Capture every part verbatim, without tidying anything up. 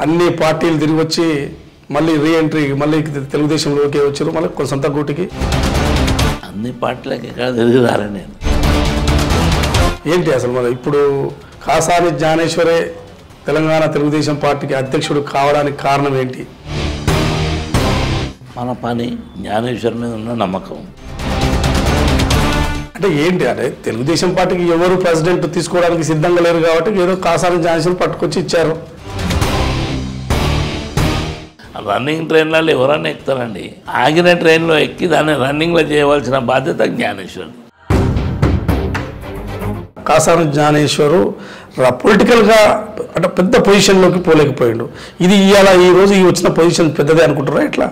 అన్ని పార్టీలు తిరిగి వచ్చి మళ్ళీ రీఎంట్రీ మళ్ళీ తెలుగుదేశంలోకి వచ్చారు, మళ్ళీ సొంత గూటికి. అన్ని పార్టీలకి ఎక్కడ తిరిగి రాలే నేను. ఏంటి అసలు మరి ఇప్పుడు కాసాని జ్ఞానేశ్వరే తెలంగాణ తెలుగుదేశం పార్టీకి అధ్యక్షుడు కావడానికి కారణం ఏంటి? మన పని జ్ఞానేశ్వర్ మీద ఉన్న నమ్మకం. అంటే ఏంటి అంటే తెలుగుదేశం పార్టీకి ఎవరు ప్రెసిడెంట్ తీసుకోవడానికి సిద్ధంగా లేరు కాబట్టి ఏదో కాసాని జ్ఞానేశ్వర్ పట్టుకొచ్చి ఇచ్చారు. రన్నింగ్ ట్రైన్లలో ఎవరన్నా ఎక్కుతారండి. ఆగిన ట్రైన్లో ఎక్కి దాన్ని రన్నింగ్లో చేయవలసిన బాధ్యత జ్ఞానేశ్వర్. కాసాని జ్ఞానేశ్వరు పొలిటికల్గా అంటే పెద్ద పొజిషన్లోకి పోలేకపోయాడు. ఇది ఇవాళ ఈ రోజు ఈ వచ్చిన పొజిషన్ పెద్దదే అనుకుంటారా ఎట్లా?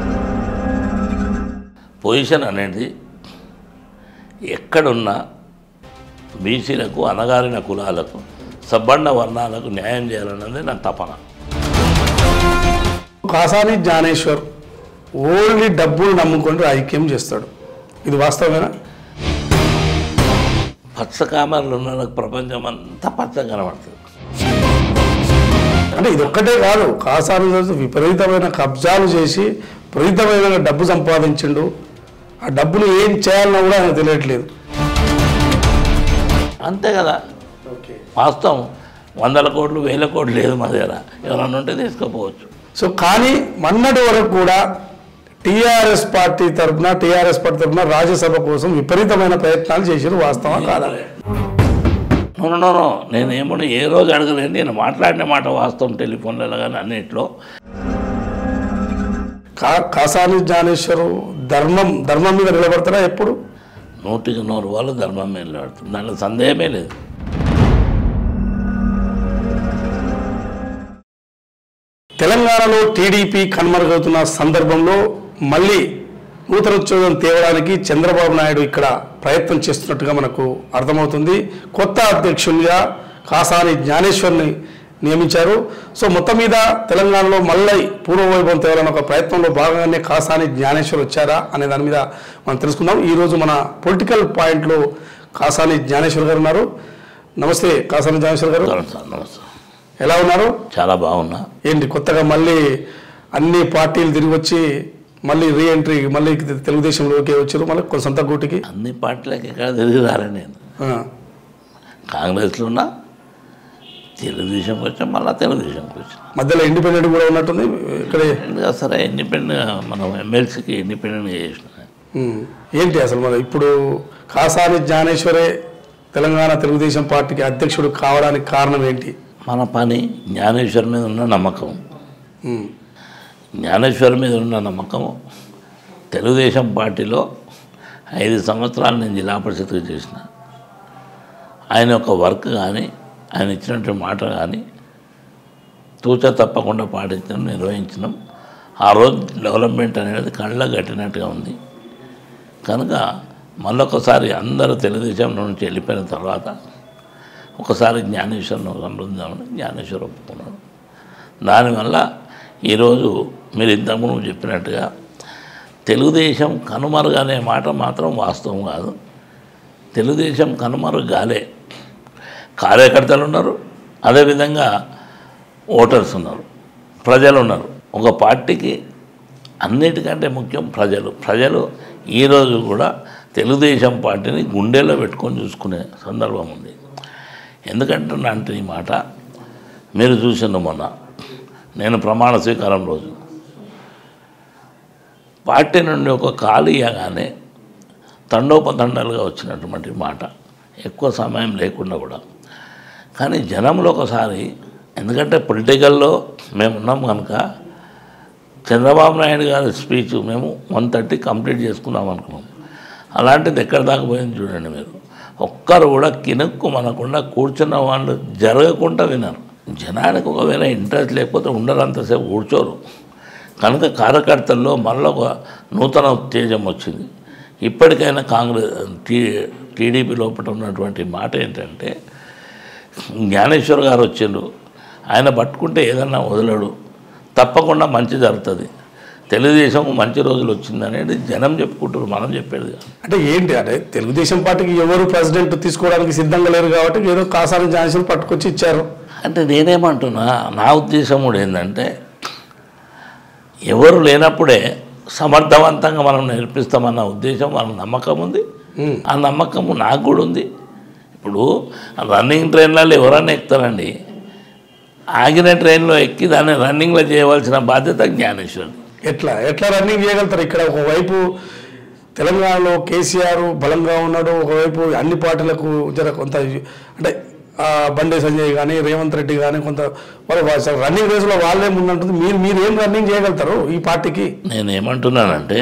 పొజిషన్ అనేది ఎక్కడున్నా బీసీలకు, అనగారిన కులాలకు, సబ్బండ వర్ణాలకు న్యాయం చేయాలన్నది నా తపన. కాసాని జ్ఞానేశ్వర్ ఓన్లీ డబ్బులు నమ్ముకొని రాజకీయం చేస్తాడు, ఇది వాస్తవమేనా? పచ్చ కామర్లు ఉన్న ప్రపంచం అంతా పచ్చ కనబడుతుంది. అంటే ఇది ఒక్కటే కాదు, కాసాని విపరీతమైన కబ్జాలు చేసి విపరీతమైన డబ్బు సంపాదించిండు. ఆ డబ్బులు ఏం చేయాలన్నా కూడా ఆయనకు తెలియట్లేదు. అంతే కదా, వాస్తవం. వందల కోట్లు వేల కోట్లు లేదు మా దగ్గర, ఎవరన్నా ఉంటే తీసుకోపోవచ్చు. సో కానీ మొన్నటి వరకు కూడా టీఆర్ఎస్ పార్టీ తరఫున టీఆర్ఎస్ పార్టీ తరఫున రాజ్యసభ కోసం విపరీతమైన ప్రయత్నాలు చేశారు, వాస్తవం కాదా? నో నో నో నేను ఏమన్నా ఏ రోజు అడగలేదు. నేను మాట్లాడిన మాట వాస్తవం, టెలిఫోన్లలో కానీ అన్నింటిలో. కా కాసాని జ్ఞానేశ్వరు ధర్మం ధర్మం మీద నిలబడతారా ఎప్పుడు? నూటికి నూరు వాళ్ళు ధర్మం మీద నిలబడుతుంది, దాంట్లో సందేహమే లేదు. తెలంగాణలో టీడీపీ కనుమరుగవుతున్న సందర్భంలో మళ్ళీ నూతనోద్యోగం తేవడానికి చంద్రబాబు నాయుడు ఇక్కడ ప్రయత్నం చేస్తున్నట్టుగా మనకు అర్థమవుతుంది. కొత్త అధ్యక్షునిగా కాసాని జ్ఞానేశ్వర్ని నియమించారు. సో మొత్తం మీద తెలంగాణలో మళ్ళీ పూర్వవైభవం తేవాలని ఒక ప్రయత్నంలో భాగంగానే కాసాని జ్ఞానేశ్వర్ వచ్చారా అనే దాని మీద మనం తెలుసుకుందాం. ఈరోజు మన పొలిటికల్ పాయింట్లో కాసాని జ్ఞానేశ్వర్ గారు ఉన్నారు. నమస్తే కాసాని జ్ఞానేశ్వర్ గారు. నమస్తే, ఎలా ఉన్నారు? చాలా బాగున్నా. ఏంటి కొత్తగా మళ్ళీ అన్ని పార్టీలు తిరిగి వచ్చి మళ్ళీ రీఎంట్రీ మళ్ళీ తెలుగుదేశంలోకి వచ్చారు, మళ్ళీ సొంత గూటికి. అన్ని పార్టీలకి ఎక్కడ తిరిగి రాలే నేను. కాంగ్రెస్లో ఉన్నా, తెలుగుదేశంకి వచ్చా, మళ్ళీ తెలుగుదేశంకి వచ్చా. మధ్యలో ఇండిపెండెంట్ కూడా ఉన్నట్టుంది ఇక్కడే. సరే, ఇండిపెండెంట్ మనం ఎమ్మెల్సీకి ఇండిపెండెంట్గా చేసిన. ఏంటి అసలు మరి ఇప్పుడు కాసాని జ్ఞానేశ్వరే తెలంగాణ తెలుగుదేశం పార్టీకి అధ్యక్షుడు కావడానికి కారణం ఏంటి? మన పని జ్ఞానేశ్వర్ మీద ఉన్న నమ్మకం. జ్ఞానేశ్వర్ మీద ఉన్న నమ్మకం. తెలుగుదేశం పార్టీలో ఐదు సంవత్సరాలు నేను జిల్లా పరిషత్గా చేసిన. ఆయన యొక్క వర్క్ కానీ, ఆయన ఇచ్చినటువంటి మాట కానీ తూచ తప్పకుండా పాటించడం, నిర్వహించడం. ఆ రోజు డెవలప్మెంట్ అనేది కళ్ళ కట్టినట్టుగా ఉంది. కనుక మళ్ళొకసారి అందరూ తెలుగుదేశం నుంచి వెళ్ళిపోయిన తర్వాత ఒకసారి జ్ఞానేశ్వరను సంప్రదించామని జ్ఞానేశ్వర్ ఒప్పుకున్నాడు. దానివల్ల ఈరోజు మీరు ఇంతకుముందు చెప్పినట్టుగా తెలుగుదేశం కనుమరుగు అనే మాట మాత్రం వాస్తవం కాదు. తెలుగుదేశం కనుమరుగు కాలే. కార్యకర్తలు ఉన్నారు, అదేవిధంగా ఓటర్స్ ఉన్నారు, ప్రజలు ఉన్నారు. ఒక పార్టీకి అన్నిటికంటే ముఖ్యం ప్రజలు. ప్రజలు ఈరోజు కూడా తెలుగుదేశం పార్టీని గుండెలో పెట్టుకొని చూసుకునే సందర్భం ఉంది. ఎందుకంటున్నా అంటే ఈ మాట మీరు చూసిన మొన్న నేను ప్రమాణ స్వీకారం రోజు పార్టీ నుండి ఒక ఖాళీ ఇవ్వగానే తండోపతండాలుగా వచ్చినటువంటి మాట, ఎక్కువ సమయం లేకుండా కూడా. కానీ జనంలో ఒకసారి, ఎందుకంటే పొలిటికల్లో మేము ఉన్నాం కనుక చంద్రబాబు నాయుడు గారి స్పీచ్ మేము వన్ థర్టీ కంప్లీట్ చేసుకుందాం అనుకున్నాం. అలాంటిది ఎక్కడి దాకా పోయింది చూడండి మీరు. ఒక్కరు కూడా కినుక్కు మనకుండా కూర్చున్న వాళ్ళు జరగకుండా విన్నారు. జనానికి ఒకవేళ ఇంట్రెస్ట్ లేకపోతే ఉండరంతసేపు కూర్చోరు. కనుక కార్యకర్తల్లో మళ్ళీ ఒక నూతన ఉత్తేజం వచ్చింది. ఇప్పటికైనా కాంగ్రెస్ టీ టీడీపీ లోపల ఉన్నటువంటి మాట ఏంటంటే, జ్ఞానేశ్వర్ గారు వచ్చిండ్రు, ఆయన పట్టుకుంటే ఏదన్నా వదలడు, తప్పకుండా మంచి జరుగుతుంది, తెలుగుదేశం మంచి రోజులు వచ్చిందనేది జనం చెప్పుకుంటారు, మనం చెప్పేది. అంటే ఏంటి అంటే తెలుగుదేశం పార్టీకి ఎవరు ప్రెసిడెంట్ తీసుకోవడానికి సిద్ధంగా లేరు కాబట్టి ఏదో కాసాని జ్ఞానేశ్వర్ పట్టుకొచ్చి ఇచ్చారు. అంటే నేనేమంటున్నా, నా ఉద్దేశం కూడా ఏంటంటే ఎవరు లేనప్పుడే సమర్థవంతంగా మనం నేర్పిస్తామన్న ఉద్దేశం మన నమ్మకం ఉంది. ఆ నమ్మకము నాకు కూడా ఉంది. ఇప్పుడు రన్నింగ్ ట్రైన్లలో ఎవరన్నా ఎక్కుతారండి, ఆగిన ట్రైన్లో ఎక్కి దాన్ని రన్నింగ్లో చేయవలసిన బాధ్యత జ్ఞానేశ్వరుడు. ఎట్లా ఎట్లా రన్నింగ్ చేయగలుగుతారు? ఇక్కడ ఒకవైపు తెలంగాణలో కేసీఆర్ బలంగా ఉన్నాడు, ఒకవైపు అన్ని పార్టీలకు జర కొంత అంటే బండి సంజయ్ కానీ రేవంత్ రెడ్డి కానీ కొంత వాళ్ళు రన్నింగ్ రేసులో వాళ్ళే ముందంటుంది. మీరు మీరు ఏం రన్నింగ్ చేయగలుగుతారు ఈ పార్టీకి? నేనేమంటున్నానంటే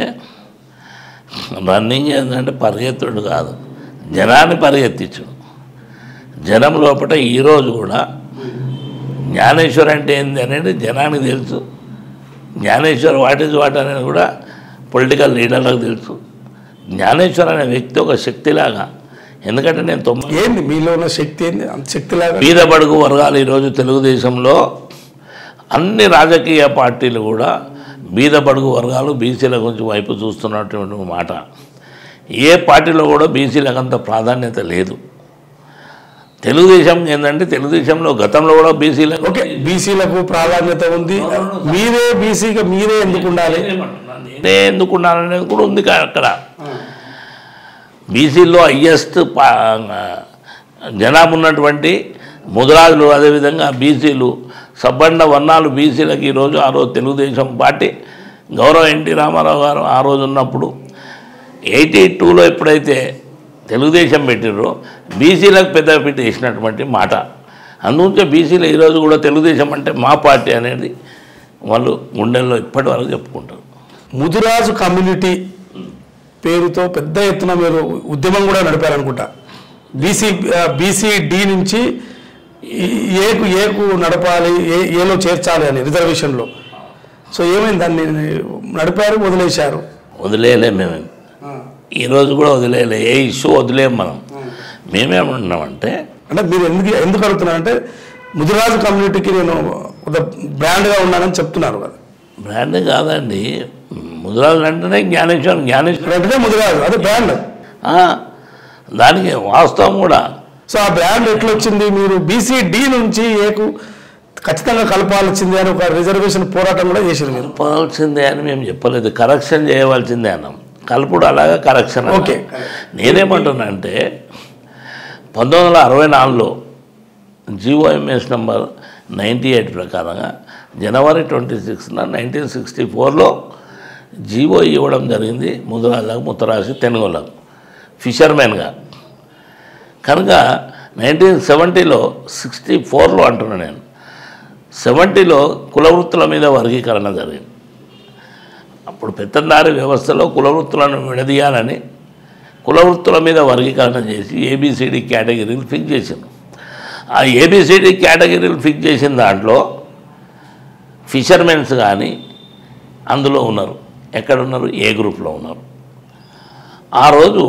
రన్నింగ్ ఏంటంటే పరిగెత్తుడు కాదు, జనాన్ని పరిగెత్తించు. జనం లోపల ఈరోజు కూడా జ్ఞానేశ్వర్ అంటే ఏంది అనేది జనానికి తెలుసు. జ్ఞానేశ్వర్ వాట్ ఈజ్ వాట్ అనేది కూడా పొలిటికల్ లీడర్లకు తెలుసు. జ్ఞానేశ్వర్ అనే వ్యక్తి ఒక శక్తిలాగా, ఎందుకంటే నేను తొమ్మిది ఏంది మీలో ఉన్న శక్తి ఏంది అంత శక్తిలాగా? బీద బడుగు వర్గాలు ఈరోజు తెలుగుదేశంలో అన్ని రాజకీయ పార్టీలు కూడా బీద బడుగు వర్గాలు బీసీల గురించి వైపు చూస్తున్నటువంటి మాట. ఏ పార్టీలో కూడా బీసీలకు అంత ప్రాధాన్యత లేదు. తెలుగుదేశం ఏంటంటే తెలుగుదేశంలో గతంలో కూడా బీసీలకు ఓకే బీసీలకు ప్రాధాన్యత ఉంది. మీరే బీసీగా మీరే ఎందుకు ఉండాలి, నేనే ఎందుకు ఉండాలనేది కూడా ఉంది అక్కడ. బీసీల్లో హయ్యెస్ట్ జనాభా ఉన్నటువంటి ముదిరాజులు, అదేవిధంగా బీసీలు సబ్బండ వర్ణాలు బీసీలకు ఈరోజు ఆ రోజు తెలుగుదేశం పార్టీ గౌరవ ఎన్టీ రామారావు గారు ఆ రోజు ఉన్నప్పుడు ఎయిటీ టూలో ఎప్పుడైతే తెలుగుదేశం పెట్టిర్రో బీసీలకు పెద్దపీట వేసినటువంటి మాట. అందుకే బీసీలు ఈరోజు కూడా తెలుగుదేశం అంటే మా పార్టీ అనేది వాళ్ళు గుండెల్లో ఇప్పటి వరకు చెప్పుకుంటారు. ముదిరాజు కమ్యూనిటీ పేరుతో పెద్ద ఎత్తున మీరు ఉద్యమం కూడా నడిపారనుకుంటా. బీసీ బీసీ డి నుంచి ఏకు ఏకు నడపాలి, ఏ ఏలో చేర్చాలి అని రిజర్వేషన్లో. సో ఏమైంది, దాన్ని నడిపారు వదిలేశారు? వదిలేయలే మేము ఈరోజు కూడా వదిలేయలే, ఏ ఇష్యూ వదిలేం మనం. మేమేమంటున్నామంటే అంటే మీరు ఎందుకు ఎందుకు అడుగుతున్నారంటే ముదిరాజు కమ్యూనిటీకి నేను ఒక బ్రాండ్గా ఉన్నానని చెప్తున్నారు కదా. బ్రాండ్ కాదండి, ముదిరాజు అంటేనే జ్ఞానేశ్వరం, జ్ఞానేశ్వరం అంటేనే ముదిరాజు, అదే బ్రాండ్. దానికి వాస్తవం కూడా. సో ఆ బ్రాండ్ ఎట్లా వచ్చింది? మీరు బీసీ డి నుంచి ఏకు ఖచ్చితంగా కలపాల్సిందే అని ఒక రిజర్వేషన్ పోరాటం కూడా చేశారు. మీరు కలపాల్సిందే అని మేము చెప్పలేదు, కరెక్షన్ చేయవలసిందే అన్నాం. కలుపుడు అలాగా కరెక్షన్. ఓకే, నేనేమంటున్నా అంటే పంతొమ్మిది వందల అరవై నాలుగులో జీఓఎంఎస్ నెంబర్ నైంటీ ఎయిట్ ప్రకారంగా జనవరి ట్వంటీ సిక్స్న నైన్టీన్ సిక్స్టీ ఫోర్లో జీవో ఇవ్వడం జరిగింది ముదిరాజులకు, ముత్తరాజు, తెనుగోళ్ళకు ఫిషర్మెన్గా. కనుక నైన్టీన్ సెవెంటీలో సిక్స్టీ ఫోర్లో అంటున్నా నేను, సెవెంటీలో కులవృత్తుల మీద వర్గీకరణ జరిగింది. అప్పుడు పెత్తందారి వ్యవస్థలో కులవృత్తులను విడదీయాలని కులవృత్తుల మీద వర్గీకరణ చేసి ఏబిసిడి కేటగిరీలు ఫిక్స్ చేసింది. ఆ ఏబిసిడి కేటగిరీలు ఫిక్స్ చేసిన దాంట్లో ఫిషర్మెన్స్ కానీ అందులో ఉన్నారు. ఎక్కడున్నారు? ఏ గ్రూప్లో ఉన్నారు. ఆ రోజు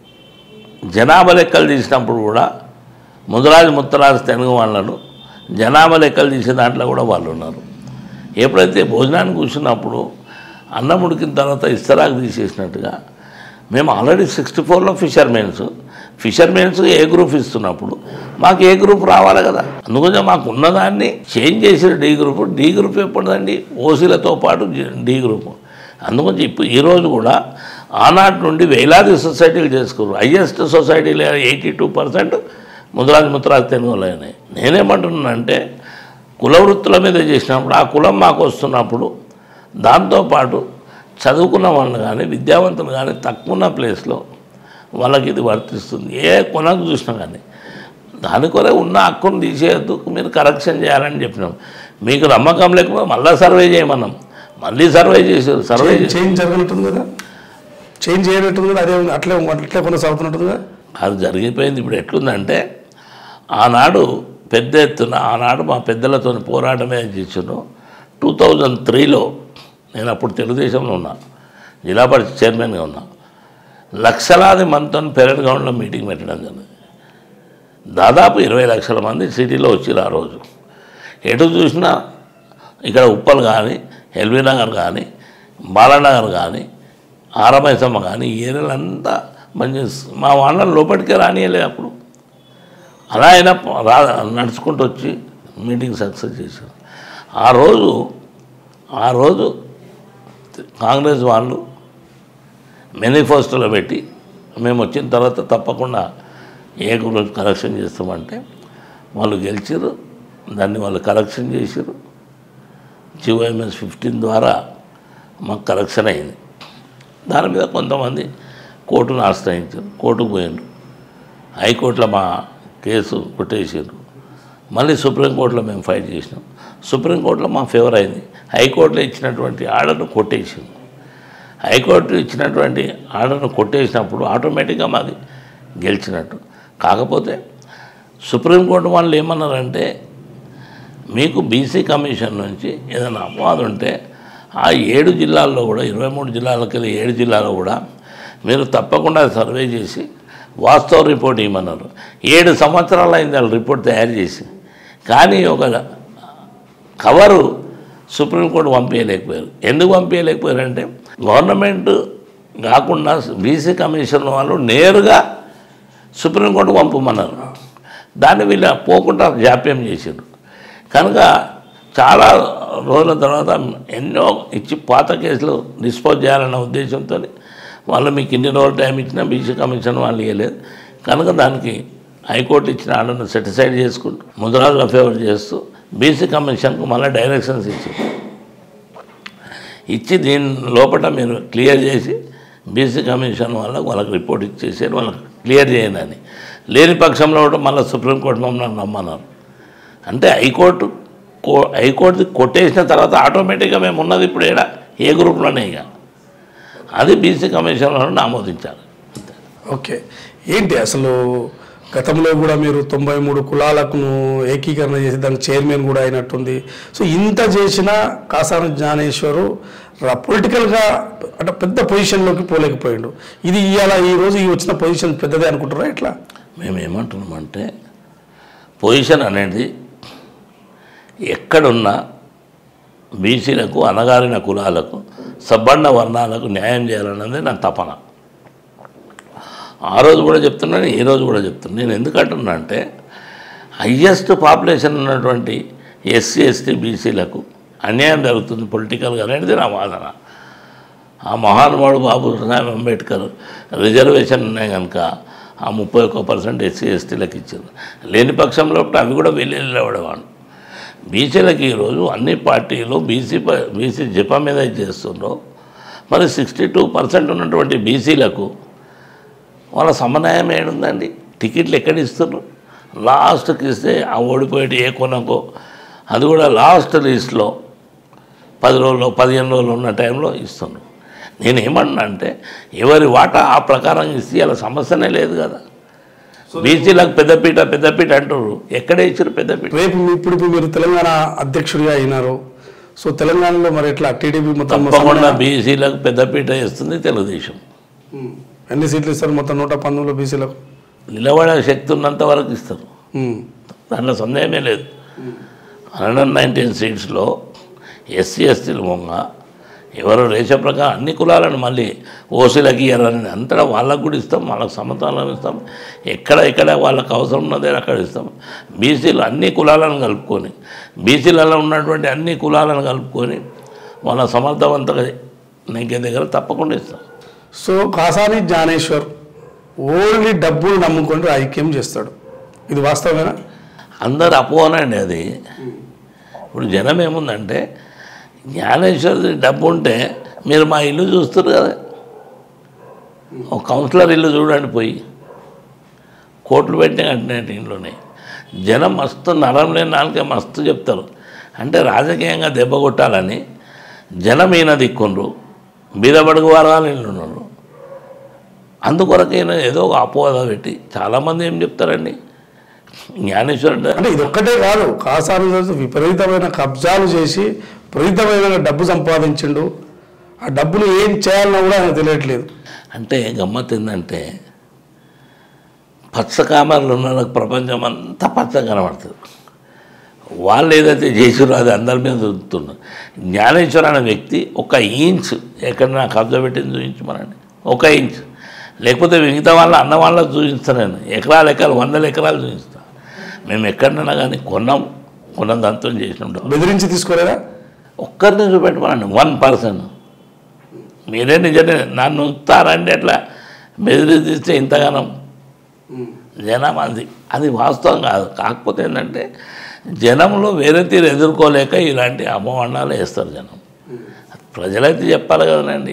జనాభా లెక్కలు తీసినప్పుడు కూడా ముదిరాజు, ముత్తరాజు, తెనుగు వాళ్ళను జనాభా లెక్కలు తీసే దాంట్లో కూడా వాళ్ళు ఉన్నారు. ఎప్పుడైతే భోజనానికి కూర్చున్నప్పుడు అన్నం ఉడికిన తర్వాత ఇస్తరాకు తీసేసినట్టుగా మేము ఆల్రెడీ సిక్స్టీ ఫోర్లో ఫిషర్మెన్స్ ఫిషర్మెన్స్ ఏ గ్రూప్ ఇస్తున్నప్పుడు మాకు ఏ గ్రూప్ రావాలి కదా. అందుకని మాకు ఉన్నదాన్ని చేంజ్ చేసిన డి గ్రూప్. డి గ్రూప్ ఎప్పుడుదండి? ఓసీలతో పాటు డి గ్రూప్. అందుకని ఇప్పుడు ఈరోజు కూడా ఆనాటి నుండి వేలాది సొసైటీలు చేసుకున్నారు. హయ్యెస్ట్ సొసైటీలు eighty two percent Mudiraju, Mutharaju, తెనుగోళ్ళని. నేనేమంటున్నానంటే కులవృత్తుల మీద చేసినప్పుడు ఆ కులం మాకు వస్తున్నప్పుడు దాంతోపాటు చదువుకున్న వాళ్ళు కానీ విద్యావంతులు కానీ తక్కువ ఉన్న ప్లేస్లో వాళ్ళకి ఇది వర్తిస్తుంది. ఏ కొనకు చూసినా కానీ దాని కొరే ఉన్న హక్కును తీసేయద్దు, మీరు కరెక్షన్ చేయాలని చెప్పినాం. మీకు నమ్మకం లేకపోతే మళ్ళీ సర్వే చేయమన్నాం, మళ్ళీ సర్వే చేసారు. సర్వే చేంజ్ జరగనట్టుంది కదా, చేంజ్ చేయనట్టుంది కదా, అదే అట్లే అట్లే కొనసాగుతున్నట్టుంది కదా. అది జరిగిపోయింది. ఇప్పుడు ఎట్లుందంటే ఆనాడు పెద్ద ఎత్తున ఆనాడు మా పెద్దలతో పోరాటమే చేసాను. టూ థౌజండ్ త్రీలో నేను అప్పుడు తెలుగుదేశంలో ఉన్నా, జిల్లా పరిషత్ చైర్మన్గా ఉన్నా. లక్షలాది మందితో పెరడ్ గ్రౌండ్లో మీటింగ్ పెట్టడం జరిగింది. దాదాపు ఇరవై లక్షల మంది సిటీలో వచ్చారు ఆ రోజు. ఎటు చూసినా ఇక్కడ ఉప్పల్ కానీ, ఎల్బీ నగర్ కానీ, బాలానగర్ కానీ, ఆరమైసమ్మ కానీ ఈ ఏరియాలంతా మంచి మా వాళ్ళని లోపలికే రానియలేదు. అప్పుడు అలా అయినా రా నడుచుకుంటూ వచ్చి మీటింగ్ సక్సెస్ చేశారు. ఆ రోజు ఆ రోజు కాంగ్రెస్ వాళ్ళు మేనిఫెస్టోలో పెట్టి మేము వచ్చిన తర్వాత తప్పకుండా ఏ గ్రూప్ కరెక్షన్ చేస్తామంటే వాళ్ళు గెలిచారు. దాన్ని వాళ్ళు కరెక్షన్ చేశారు. జిఓఎంఎస్ ఫిఫ్టీన్ ద్వారా మాకు కరెక్షన్ అయింది. దాని మీద కొంతమంది కోర్టును ఆశ్రయించారు, కోర్టుకు పోయిండ్రు. హైకోర్టులో మా కేసు కొట్టేసారు. మళ్ళీ సుప్రీంకోర్టులో మేము ఫైట్ చేసినాం. సుప్రీంకోర్టులో మా ఫేవర్ అయింది. హైకోర్టులో ఇచ్చినటువంటి ఆర్డర్ను కొట్టేసాం. హైకోర్టు ఇచ్చినటువంటి ఆర్డర్ను కొట్టేసినప్పుడు ఆటోమేటిక్గా మాది గెలిచినట్టు. కాకపోతే సుప్రీంకోర్టు వాళ్ళు ఏమన్నారంటే మీకు బీసీ కమిషన్ నుంచి ఏదైనా అపవాదం ఉంటే ఆ ఏడు జిల్లాల్లో కూడా ఇరవై మూడు జిల్లాలకి వెళ్ళి ఏడు జిల్లాలో కూడా మీరు తప్పకుండా సర్వే చేసి వాస్తవ రిపోర్ట్ ఇవ్వమన్నారు. ఏడు సంవత్సరాలు అయింది వాళ్ళు రిపోర్ట్ తయారు చేసి, కానీ ఒక కవరు సుప్రీంకోర్టు పంపించలేకపోయారు. ఎందుకు పంపించలేకపోయారంటే గవర్నమెంట్ కాకుండా బీసీ కమిషన్ వాళ్ళు నేరుగా సుప్రీంకోర్టు పంపమన్నారు. దాన్ని వీళ్ళు పోకుండా జాప్యం చేశారు. కనుక చాలా రోజుల తర్వాత ఎన్నో ఇచ్చి పాత కేసులు డిస్పోజ్ చేయాలన్న ఉద్దేశంతో వాళ్ళు మీకు ఇన్ని రోజులు టైం ఇచ్చినా బీసీ కమిషన్ వాళ్ళు ఇవ్వలేదు. కనుక దానికి హైకోర్టు ఇచ్చిన ఆర్డర్ను సెటిసైడ్ చేసుకుంటూ ముద్రాజుల ఫేవర్ చేస్తూ బీసీ కమిషన్కు మళ్ళీ డైరెక్షన్స్ ఇచ్చారు. ఇచ్చి దీని లోపల మీరు క్లియర్ చేసి బీసీ కమిషన్ వాళ్ళకు వాళ్ళకి రిపోర్ట్ ఇచ్చేసారు, వాళ్ళకి క్లియర్ చేయండి అని. లేని పక్షంలో కూడా మళ్ళీ సుప్రీంకోర్టు మమ్మల్ని నమ్మన్నారు. అంటే హైకోర్టు కో హైకోర్టు కొట్టేసిన తర్వాత ఆటోమేటిక్గా మేము ఉన్నది ఇప్పుడు ఏడా ఏ గ్రూప్లోనే ఇక అది బీసీ కమిషన్ వాళ్ళు ఆమోదించారు. ఓకే, ఏంటి అసలు గతంలో కూడా మీరు తొంభై మూడు కులాలకు ఏకీకరణ చేసి దానికి చైర్మన్ కూడా అయినట్టుంది. సో ఇంత చేసిన కాసాని జ్ఞానేశ్వరు పొలిటికల్గా అంటే పెద్ద పొజిషన్లోకి పోలేకపోయాడు. ఇది ఇవాళ ఈరోజు ఈ వచ్చిన పొజిషన్ పెద్దదే అనుకుంటారా ఎట్లా? మేము ఏమంటున్నామంటే పొజిషన్ అనేది ఎక్కడున్నా బీసీలకు అణగారిన కులాలకు సబ్బండ వర్ణాలకు న్యాయం చేయాలన్నది నా తపన. ఆ రోజు కూడా చెప్తున్నాను, ఈ రోజు కూడా చెప్తున్నాను. నేను ఎందుకంటున్నా అంటే హయ్యెస్ట్ పాపులేషన్ ఉన్నటువంటి ఎస్సీ ఎస్టీ బీసీలకు అన్యాయం జరుగుతుంది పొలిటికల్గా అనేది నా వాదన. ఆ మహానుభావుడు బాబు సాహెబ్ అంబేద్కర్ రిజర్వేషన్ ఉన్నాయి కనుక ఆ ముప్పై ఒక్క పర్సెంట్ ఎస్సీ ఎస్టీలకు ఇచ్చారు. లేని పక్షంలో అవి కూడా వెళ్ళి వెళ్ళేవాడు. బీసీలకు ఈరోజు అన్ని పార్టీలు బీసీ బీసీ జపం మీద చేస్తుండ్రో మరి సిక్స్టీ టూ పర్సెంట్ ఉన్నటువంటి బీసీలకు వాళ్ళ సమన్వయం ఏడుందండి? టికెట్లు ఎక్కడ ఇస్తున్నారు? లాస్ట్కి ఇస్తే ఆ ఓడిపోయేటి ఏ కొనకో అది కూడా లాస్ట్ లిస్ట్లో పది రోజులు పదిహేను రోజులు ఉన్న టైంలో ఇస్తున్నారు. నేను ఏమన్నా అంటే ఎవరి వాటా ఆ ప్రకారం ఇస్తే అలా సమస్యనే లేదు కదా. బీసీలకు పెద్దపీట పెద్దపీట అంటారు, ఎక్కడే ఇచ్చారు పెద్దపీట? రేపు ఇప్పుడు మీరు తెలంగాణ అధ్యక్షుడిగా అయినారు. సో తెలంగాణలో మరి ఎట్లా టీడీపీ మొత్తం తప్పకుండా బీసీలకు పెద్దపీట ఇస్తుంది తెలుగుదేశం. ఎన్ని సీట్లు ఇస్తారు మొత్తం? నూట పంతొమ్మిదిలో బీసీలకు నిలబడే శక్తి ఉన్నంత వరకు ఇస్తారు, దాంట్లో సందేహమే లేదు. హండ్రెడ్ నైన్టీన్ సీట్స్లో ఎస్సీ ఎస్టీలు మొంగ ఎవరు రేష ప్రకారం అన్ని కులాలను మళ్ళీ ఓసీలకి ఇవ్వాలని అంతటా వాళ్ళకు కూడా ఇస్తాం, వాళ్ళకు సమతాలను ఇస్తాం, ఎక్కడ ఎక్కడ వాళ్ళకు అవసరం ఉన్నదే అక్కడ ఇస్తాం. బీసీలు అన్ని కులాలను కలుపుకొని బీసీలలో ఉన్నటువంటి అన్ని కులాలను కలుపుకొని వాళ్ళ సమర్థవంతంగా నెగ్గే దగ్గర తప్పకుండా ఇస్తాం. సో కాసాని జ్ఞానేశ్వర్ ఓన్లీ డబ్బులు నమ్ముకొని రాజకీయం చేస్తాడు, ఇది వాస్తవమేనా? అందరు అపోనండి అది. ఇప్పుడు జనం ఏముందంటే జ్ఞానేశ్వరి డబ్బు ఉంటే మీరు మా ఇల్లు చూస్తారు కదా, ఒక కౌన్సిలర్ ఇల్లు చూడండి పోయి కోట్లు పెట్టిన కట్టినట్టు ఇంట్లోనే జనం మస్తు నరం లేని నాలుగే మస్తు చెప్తారు. అంటే రాజకీయంగా దెబ్బ కొట్టాలని జనం ఈయన దిక్కుండ్రు, బీదబడుగు వర్గాలు ఇల్లు ఉన్నారు. అందుకొరకైనా ఏదో ఒక అపోహ పెట్టి చాలామంది ఏం చెప్తారండి జ్ఞానేశ్వరుడు అంటే ఇది ఒక్కటే కాదు, కాసాని విపరీతమైన కబ్జాలు చేసి విపరీతమైన డబ్బు సంపాదించిండు. ఆ డబ్బులు ఏం చేయాలన్నా కూడా ఆయన తెలియట్లేదు. అంటే గమ్మత్ ఏంటంటే పచ్చ కామర్లు ఉన్న ప్రపంచం అంతా పచ్చగా కనబడుతుంది. వాళ్ళు ఏదైతే చేసారో అది అందరి మీద దొరుకుతున్నారు. జ్ఞానేశ్వర్ అనే వ్యక్తి ఒక ఇంచ్ ఎక్కడైనా కబ్జా పెట్టింది చూపించమనండి, ఒక ఇంచ్. లేకపోతే మిగతా వాళ్ళ అన్న వాళ్ళకి చూపిస్తాను నేను, ఎకరాలు ఎకరాలు వందల ఎకరాలు చూపిస్తాను. మేము ఎక్కడైనా కానీ కొన్నాం కొనందంతం చేసినాం. బెదిరించి తీసుకోలేదా? ఒక్కరిని చూపెట్టమనండి, వన్ పర్సన్. మీరే నిజమే నన్ను ఉత్తారండి అట్లా బెదిరిస్తే ఇంతగానం జనం అది అది వాస్తవం కాదు. కాకపోతే ఏంటంటే జనంలో వేరే తీరు ఎదుర్కోలేక ఇలాంటి అపమానాలు వేస్తారు జనం. ప్రజలైతే చెప్పాలి కదనండి.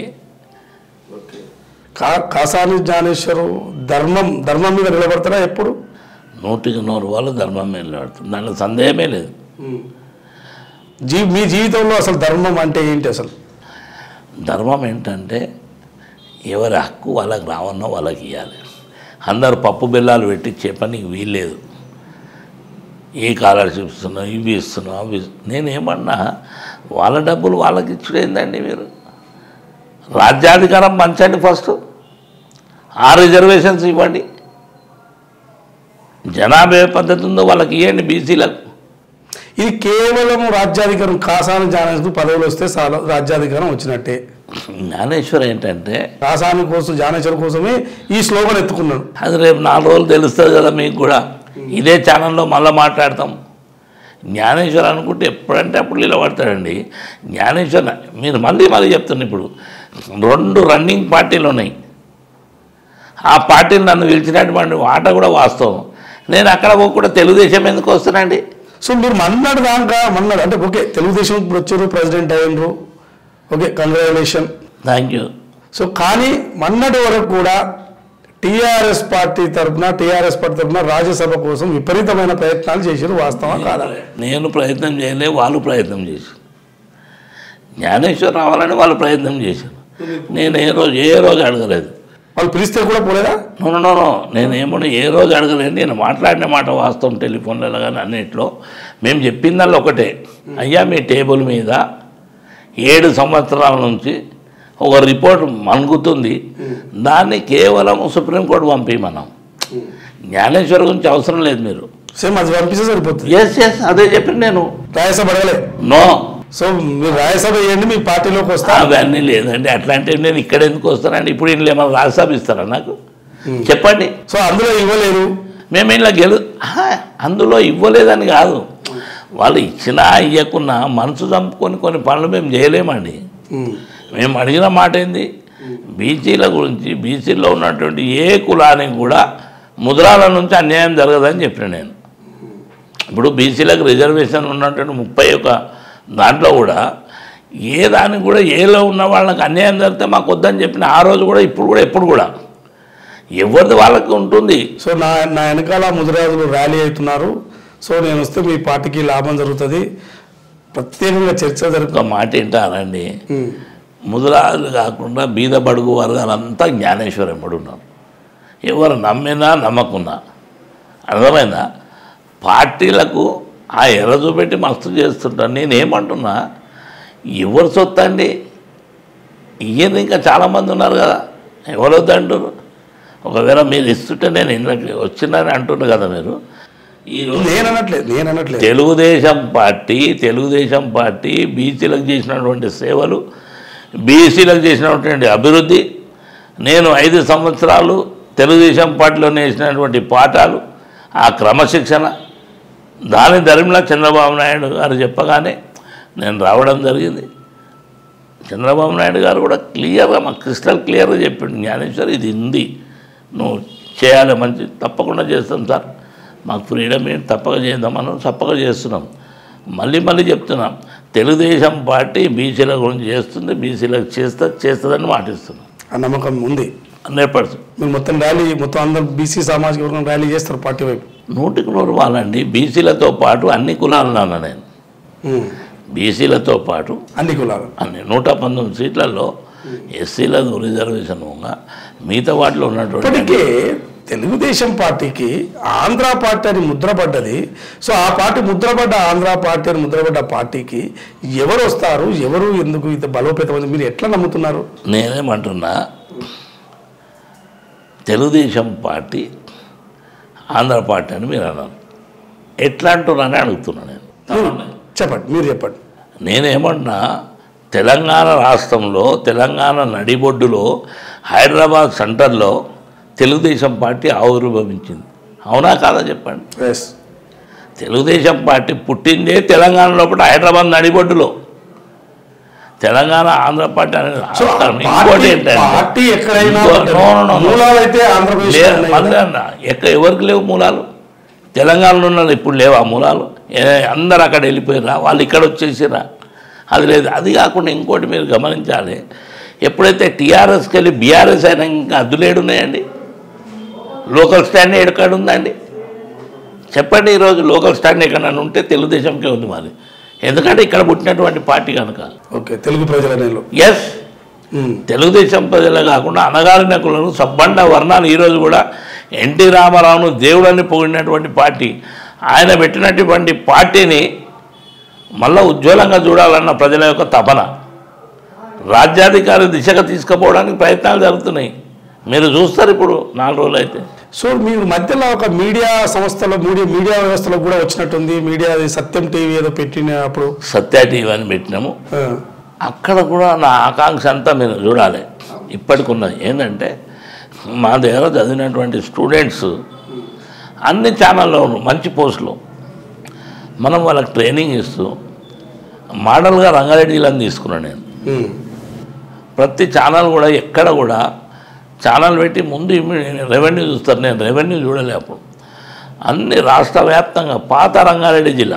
కా కాసాని జ్ఞానేశ్వరు ధర్మం ధర్మం మీద నిలబడతారా ఎప్పుడు? నూటికి నూరు వాళ్ళు ధర్మం మీద నిలబడతారు, దాంట్లో సందేహమే లేదు. జీ మీ జీవితంలో అసలు ధర్మం అంటే ఏంటి? అసలు ధర్మం ఏంటంటే ఎవరి హక్కు వాళ్ళకి రావన్నో వాళ్ళకి ఇవ్వాలి. అందరు పప్పు బెల్లాలు పెట్టి చెప్పనీకి వీల్లేదు. ఏ స్కాలర్షిప్ ఇస్తున్నావు, ఇవి ఇస్తున్నావు, అవి నేనేమన్నా వాళ్ళ డబ్బులు వాళ్ళకి ఇచ్చుడేందండి? మీరు రాజ్యాధికారం పంచండి, ఫస్ట్ ఆ రిజర్వేషన్స్ ఇవ్వండి, జనాభా ఏ పద్ధతి ఉందో వాళ్ళకి ఇవ్వండి బీసీలకు. ఇది కేవలం రాజ్యాధికారం కాసాని జ్ఞానేశ్వరు పదవులు వస్తే చాలా రాజ్యాధికారం వచ్చినట్టే. జ్ఞానేశ్వర్ ఏంటంటే కాసాని కోసం జ్ఞానేశ్వర్ కోసమే ఈ స్లోగన్ ఎత్తుకున్నాడు. అది రేపు నాలుగు రోజులు తెలుస్తుంది కదా మీకు కూడా. ఇదే ఛానల్లో మళ్ళీ మాట్లాడతాం. జ్ఞానేశ్వర్ అనుకుంటే ఎప్పుడంటే అప్పుడు నిలబడతాడండి జ్ఞానేశ్వర్. మీరు మళ్ళీ మళ్ళీ చెప్తున్నా, ఇప్పుడు రెండు రన్నింగ్ పార్టీలు ఉన్నాయి. ఆ పార్టీలు నన్ను పిలిచినటువంటి మాట కూడా వాస్తవం. నేను అక్కడ పోకుండా తెలుగుదేశం ఎందుకు వస్తానండి? సో మీరు మన్నాడు దాకా మన్నాడు అంటే ఓకే, తెలుగుదేశం ఇప్పుడు వచ్చారు, ప్రెసిడెంట్ అయ్యారు, okay, congratulation, thank you. So కానీ మన్నటి వరకు కూడా టీఆర్ఎస్ పార్టీ తరఫున టీఆర్ఎస్ పార్టీ తరఫున రాజ్యసభ కోసం విపరీతమైన ప్రయత్నాలు చేశారు, వాస్తవం కాదా? నేను ప్రయత్నం చేయలే, వాళ్ళు ప్రయత్నం చేశారు. జ్ఞానేశ్వర్ రావాలని వాళ్ళు ప్రయత్నం చేశారు. నేను ఏ రోజు ఏ రోజు అడగలేదు. వాళ్ళు పిలిస్తే కూడా పోలేదా? నో నో నో నేనేమన్నా ఏ రోజు అడగలేదు. నేను మాట్లాడిన మాట వాస్తవం, టెలిఫోన్లలో కానీ అన్నింటిలో మేము చెప్పిందల్లా ఒకటే, అయ్యా మీ టేబుల్ మీద ఏడు సంవత్సరాల నుంచి ఒక రిపోర్ట్ మనుగుతుంది, దాన్ని కేవలం సుప్రీంకోర్టు పంపించమన్నాం. జ్ఞానేశ్వర్ గురించి అవసరం లేదు మీరు, సేమ్ అది పంపిస్తే సరిపోతుంది. ఎస్ ఎస్ అదే చెప్పి నేను రాజ్యసభ అడగలే. నో, సో మీరు రాజ్యసభ వేయండి, మీ పార్టీలోకి వస్తా. అవన్నీ లేదండి. అట్లాంటి నేను ఇక్కడ ఎందుకు వస్తానండి? ఇప్పుడు ఇంట్లో ఏమైనా రాజ్యసభ ఇస్తారా నాకు? చెప్పండి. సో అందులో ఇవ్వలేరు, మేము ఇలా గెలు అందులో ఇవ్వలేదని కాదు, వాళ్ళు ఇచ్చినా ఇవ్వకున్నా మనసు చంపుకొని కొన్ని పనులు మేము చేయలేమండి. మేము అడిగిన మాట ఏంది, బీసీల గురించి, బీసీలో ఉన్నటువంటి ఏ కులానికి కూడా ముద్రాల నుంచి అన్యాయం జరగదని చెప్పిన నేను. ఇప్పుడు బీసీలకు రిజర్వేషన్ ఉన్నటువంటి ముప్పై ఒక దాంట్లో కూడా ఏ దానికి కూడా ఏలో ఉన్న వాళ్ళకి అన్యాయం జరిగితే మాకు వద్దని చెప్పిన ఆ రోజు కూడా, ఇప్పుడు కూడా, ఎప్పుడు కూడా ఎవరిది వాళ్ళకి ఉంటుంది. సో నా నా వెనకాల ముదిరాజులు ర్యాలీ అవుతున్నారు, సో నేను వస్తే మీ పార్టీకి లాభం జరుగుతుంది, ప్రత్యేకంగా చర్చ జరుగుతుంది. మాట ఏంటారండి, ముదిరాజులు కాకుండా బీద బడుగు వర్గాలంతా జ్ఞానేశ్వర్ ఎంబడి ఉన్నారు. ఎవరు నమ్మినా నమ్మకున్నా, అర్థమైందా? పార్టీలకు ఆ ఎర్ర చూపెట్టి మస్తు చేస్తుంటాను. నేనేమంటున్నా, ఎవరు సొత్తు అండి? ఇయ్యేది ఇంకా చాలామంది ఉన్నారు కదా, ఎవరు వద్దంటారు? ఒకవేళ మీరు ఇస్తుంటే నేను ఇంట్లోకి వచ్చిందని అంటున్నారు కదా మీరు. నేను అనట్లేదు నేను అనట్లేదు తెలుగుదేశం పార్టీ తెలుగుదేశం పార్టీ బీసీలకు చేసినటువంటి సేవలు, బీసీలకు చేసినటువంటి అభివృద్ధి, నేను ఐదు సంవత్సరాలు తెలుగుదేశం పార్టీలో వేసినటువంటి పాఠాలు, ఆ క్రమశిక్షణ, దాని ధర్మిలా చంద్రబాబు నాయుడు గారు చెప్పగానే నేను రావడం జరిగింది. చంద్రబాబు నాయుడు గారు కూడా క్లియర్గా, మాకు క్రిస్టల్ క్లియర్గా చెప్పిండు, జ్ఞానేశ్వర్ ఇది ఉంది, నువ్వు చేయాలి, మంచి తప్పకుండా చేస్తాం సార్, మాకు ఫ్రీడమ్ ఏంటి, తప్పక చేద్దామని తప్పక చేస్తున్నాం. మళ్ళీ మళ్ళీ చెప్తున్నాం, తెలుగుదేశం పార్టీ బీసీల గురించి చేస్తుంది, బీసీలకు చేస్తా చేస్తుందని మాటిస్తున్నాం. ఆ నమ్మకం ఉంది హండ్రెడ్ పర్సెంట్. మీరు మొత్తం ర్యాలీ, మొత్తం అందరూ బీసీ సామాజిక వర్గం ర్యాలీ చేస్తారు పార్టీ వైపు? నూటికి నూరు వాళ్ళండి. బీసీలతో పాటు అన్ని కులాలు అన్నా నేను, బీసీలతో పాటు అన్ని కులాలు, అన్ని నూట పంతొమ్మిది సీట్లలో ఎస్సీలకు రిజర్వేషన్ ఉంగా మిగతా వాటిలో ఉన్నటువంటి తెలుగుదేశం పార్టీకి ఆంధ్ర పార్టీ అని ముద్రపడ్డది. సో ఆ పార్టీ ముద్రపడ్డ ఆంధ్ర పార్టీ అని ముద్రపడ్డ పార్టీకి ఎవరు వస్తారు, ఎవరు ఎందుకు ఇంత బలోపేతం, మీరు ఎట్లా నమ్ముతున్నారు? నేనేమంటున్నా, తెలుగుదేశం పార్టీ ఆంధ్ర పార్టీ అని మీరు అన్నారు, ఎట్లా అంటున్నారని అడుగుతున్నా నేను. చెప్పండి, మీరు చెప్పండి. నేనేమంటున్నా, తెలంగాణ రాష్ట్రంలో, తెలంగాణ నడిబొడ్డులో, హైదరాబాద్ సెంటర్లో తెలుగుదేశం పార్టీ ఆవిర్భవించింది, అవునా కాదా చెప్పండి. తెలుగుదేశం పార్టీ పుట్టిందే తెలంగాణ లోపల హైదరాబాద్ నడిబొడ్డులో. తెలంగాణ ఆంధ్ర పార్టీ అనేది రాష్ట్రం. ఇంకోటి పార్టీ ఎక్కడైనా ఏంటంటే మూలాలు అయితే ఆంధ్రప్రదేశ్ మళ్ళీ అన్న ఎక్కడ ఎవరికి లేవు మూలాలు? తెలంగాణలో ఉన్న ఇప్పుడు లేవు ఆ మూలాలు. అందరు అక్కడ వెళ్ళిపోయిరా, వాళ్ళు ఇక్కడ వచ్చేసిరా, అది లేదు. అది కాకుండా ఇంకోటి మీరు గమనించాలి, ఎప్పుడైతే టీఆర్ఎస్కి వెళ్ళి బీఆర్ఎస్ అయినా ఇంకా అద్దులేడు ఉన్నాయండి. లోకల్ స్టాండ్ ఎక్కడ ఉందండి చెప్పండి? ఈరోజు లోకల్ స్టాండ్ ఎక్కడన్నా ఉంటే తెలుగుదేశంకే ఉంది మాది. ఎందుకంటే ఇక్కడ పుట్టినటువంటి పార్టీ కనుక. ఓకే, తెలుగు ప్రజల ఎస్, తెలుగుదేశం ప్రజలే కాకుండా అనగారిన కులను సబ్బండ వర్ణాలు ఈరోజు కూడా ఎన్టీ రామారావును దేవుడని పొగిడినటువంటి పార్టీ. ఆయన పెట్టినటువంటి పార్టీని మళ్ళీ ఉజ్వలంగా చూడాలన్న ప్రజల యొక్క తపన, రాజ్యాధికారి దిశగా తీసుకుపోవడానికి ప్రయత్నాలు జరుగుతున్నాయి. మీరు చూస్తారు ఇప్పుడు నాలుగు రోజులు అయితే. సో మీరు మధ్యలో ఒక మీడియా సంస్థలో మీడియా మీడియా వ్యవస్థలో కూడా వచ్చినట్టుంది. మీడియా సత్యం టీవీ ఏదో పెట్టినప్పుడు సత్య టీవీ అని పెట్టినాము. అక్కడ కూడా నా ఆకాంక్ష అంతా మీరు చూడాలి. ఇప్పటికున్నది ఏంటంటే మా దగ్గర చదివినటువంటి స్టూడెంట్స్ అన్ని ఛానల్లో మంచి పోస్టులు, మనం వాళ్ళకి ట్రైనింగ్ ఇస్తూ మోడల్గా రంగారెడ్డిలను తీసుకున్నాను నేను. ప్రతి ఛానల్ కూడా ఎక్కడ కూడా ఛానల్ పెట్టి ముందు రెవెన్యూ చూస్తారు. నేను రెవెన్యూ చూడలే అప్పుడు. అన్ని రాష్ట్ర వ్యాప్తంగా పాత రంగారెడ్డి జిల్లా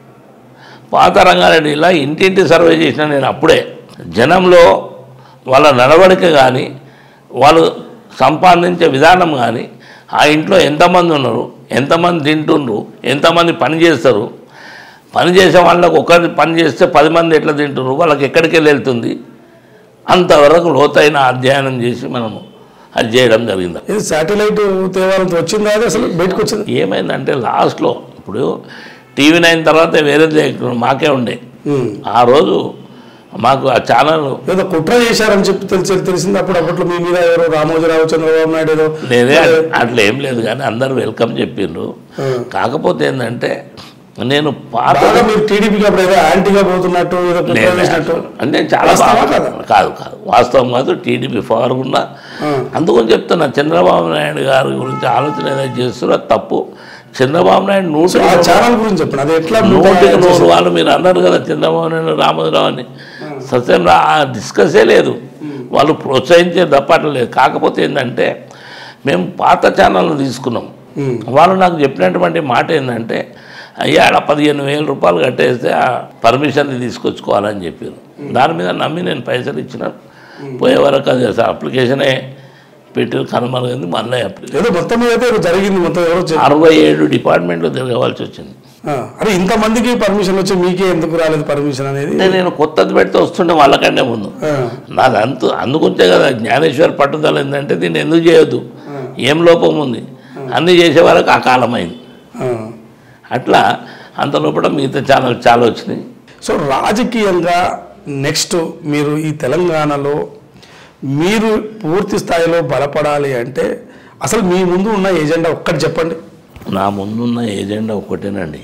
పాత రంగారెడ్డి జిల్లా ఇంటింటి సర్వే చేసిన నేను అప్పుడే. జనంలో వాళ్ళ నడవడిక కానీ, వాళ్ళు సంపాదించే విధానం కానీ, ఆ ఇంట్లో ఎంతమంది ఉన్నారు, ఎంతమంది తింటుండ్రు, ఎంతమంది పని చేస్తారు, పని చేసే వాళ్ళకు ఒకరి పని చేస్తే పది మంది ఎట్లా తింటున్నారు, వాళ్ళకి ఎక్కడికి వెళ్ళి వెళ్తుంది, అంతవరకు లోతైన అధ్యయనం చేసి మనము అది చేయడం జరిగింది. ఇది శాటిలైట్ తేవాలంతో వచ్చింది, అది అసలు బయటకు వచ్చింది. ఏమైందంటే లాస్ట్లో ఇప్పుడు టీవీ నైన్ తర్వాత వేరేది మాకే ఉండే. ఆ రోజు మాకు ఆ ఛానల్ ఏదో కుట్ర చేశారని చెప్పి తెలిసి తెలిసింది. అప్పుడు అప్పట్లో మీ మీద ఎవరో రామోజీరావు, చంద్రబాబు నాయుడు ఏదో నేనే అట్లా ఏం లేదు కానీ అందరు వెల్కమ్ చెప్పిండ్రు. కాకపోతే ఏంటంటే నేను పాత మీరు టీడీపీకి అప్పుడు ఏదో యాంటీగా పోతున్నట్టు ఏదో కుట్ర చేసినట్టు అంటే చాలా కాదు కాదు వాస్తవం కాదు. టీడీపీ ఫవర్ ఉన్నా అందుకని చెప్తున్నా. చంద్రబాబు నాయుడు గారి గురించి ఆలోచన ఏదైతే చేస్తారో తప్పు. చంద్రబాబు నాయుడు నూటి ఛానల్ గురించి చెప్పండి, అది ఎట్లా నూటికి నూరు వాళ్ళు మీరు అన్నారు కదా చంద్రబాబు నాయుడు రామోజీరావు అని. సత్యం రా డిస్కసే లేదు, వాళ్ళు ప్రోత్సహించే దప్పట్లేదు. కాకపోతే ఏంటంటే మేము పాత ఛానల్ తీసుకున్నాం. వాళ్ళు నాకు చెప్పినటువంటి మాట ఏంటంటే అయ్యా ఆడ పదిహేను వేల రూపాయలు కట్టేస్తే ఆ పర్మిషన్ తీసుకొచ్చుకోవాలని చెప్పారు. దాని మీద నమ్మి నేను పైసలు ఇచ్చినాను. పోయే వరకు అది అప్లికేషనే పెట్టి కనుమరుగైంది. మళ్ళీ ఏదో మొత్తం మీద జరిగింది. మొత్తం ఎవరు అరవై ఏడు డిపార్ట్మెంట్లో తిరగవలసి వచ్చింది. అరే ఇంతమందికి పర్మిషన్ వచ్చి మీకే ఎందుకు రాలేదు పర్మిషన్ అనేది? నేను కొత్తది పెడితే వస్తుండే వాళ్ళకంటే ముందు. నాది అంత అందుకుంటే కదా జ్ఞానేశ్వర్ పట్టుదల ఏంటంటే దీన్ని ఎందుకు చేయొద్దు, ఏం లోపం ఉంది, అన్నీ చేసే వరకు ఆ కాలం అయింది. అట్లా అంత లోపల మిగతా ఛానల్ చాలా వచ్చినాయి. సో రాజకీయంగా నెక్స్ట్ మీరు ఈ తెలంగాణలో మీరు పూర్తి స్థాయిలో బలపడాలి అంటే అసలు మీ ముందు ఉన్న ఏజెండా ఒక్కటి చెప్పండి. నా ముందున్న ఏజెండా ఒక్కటేనండి.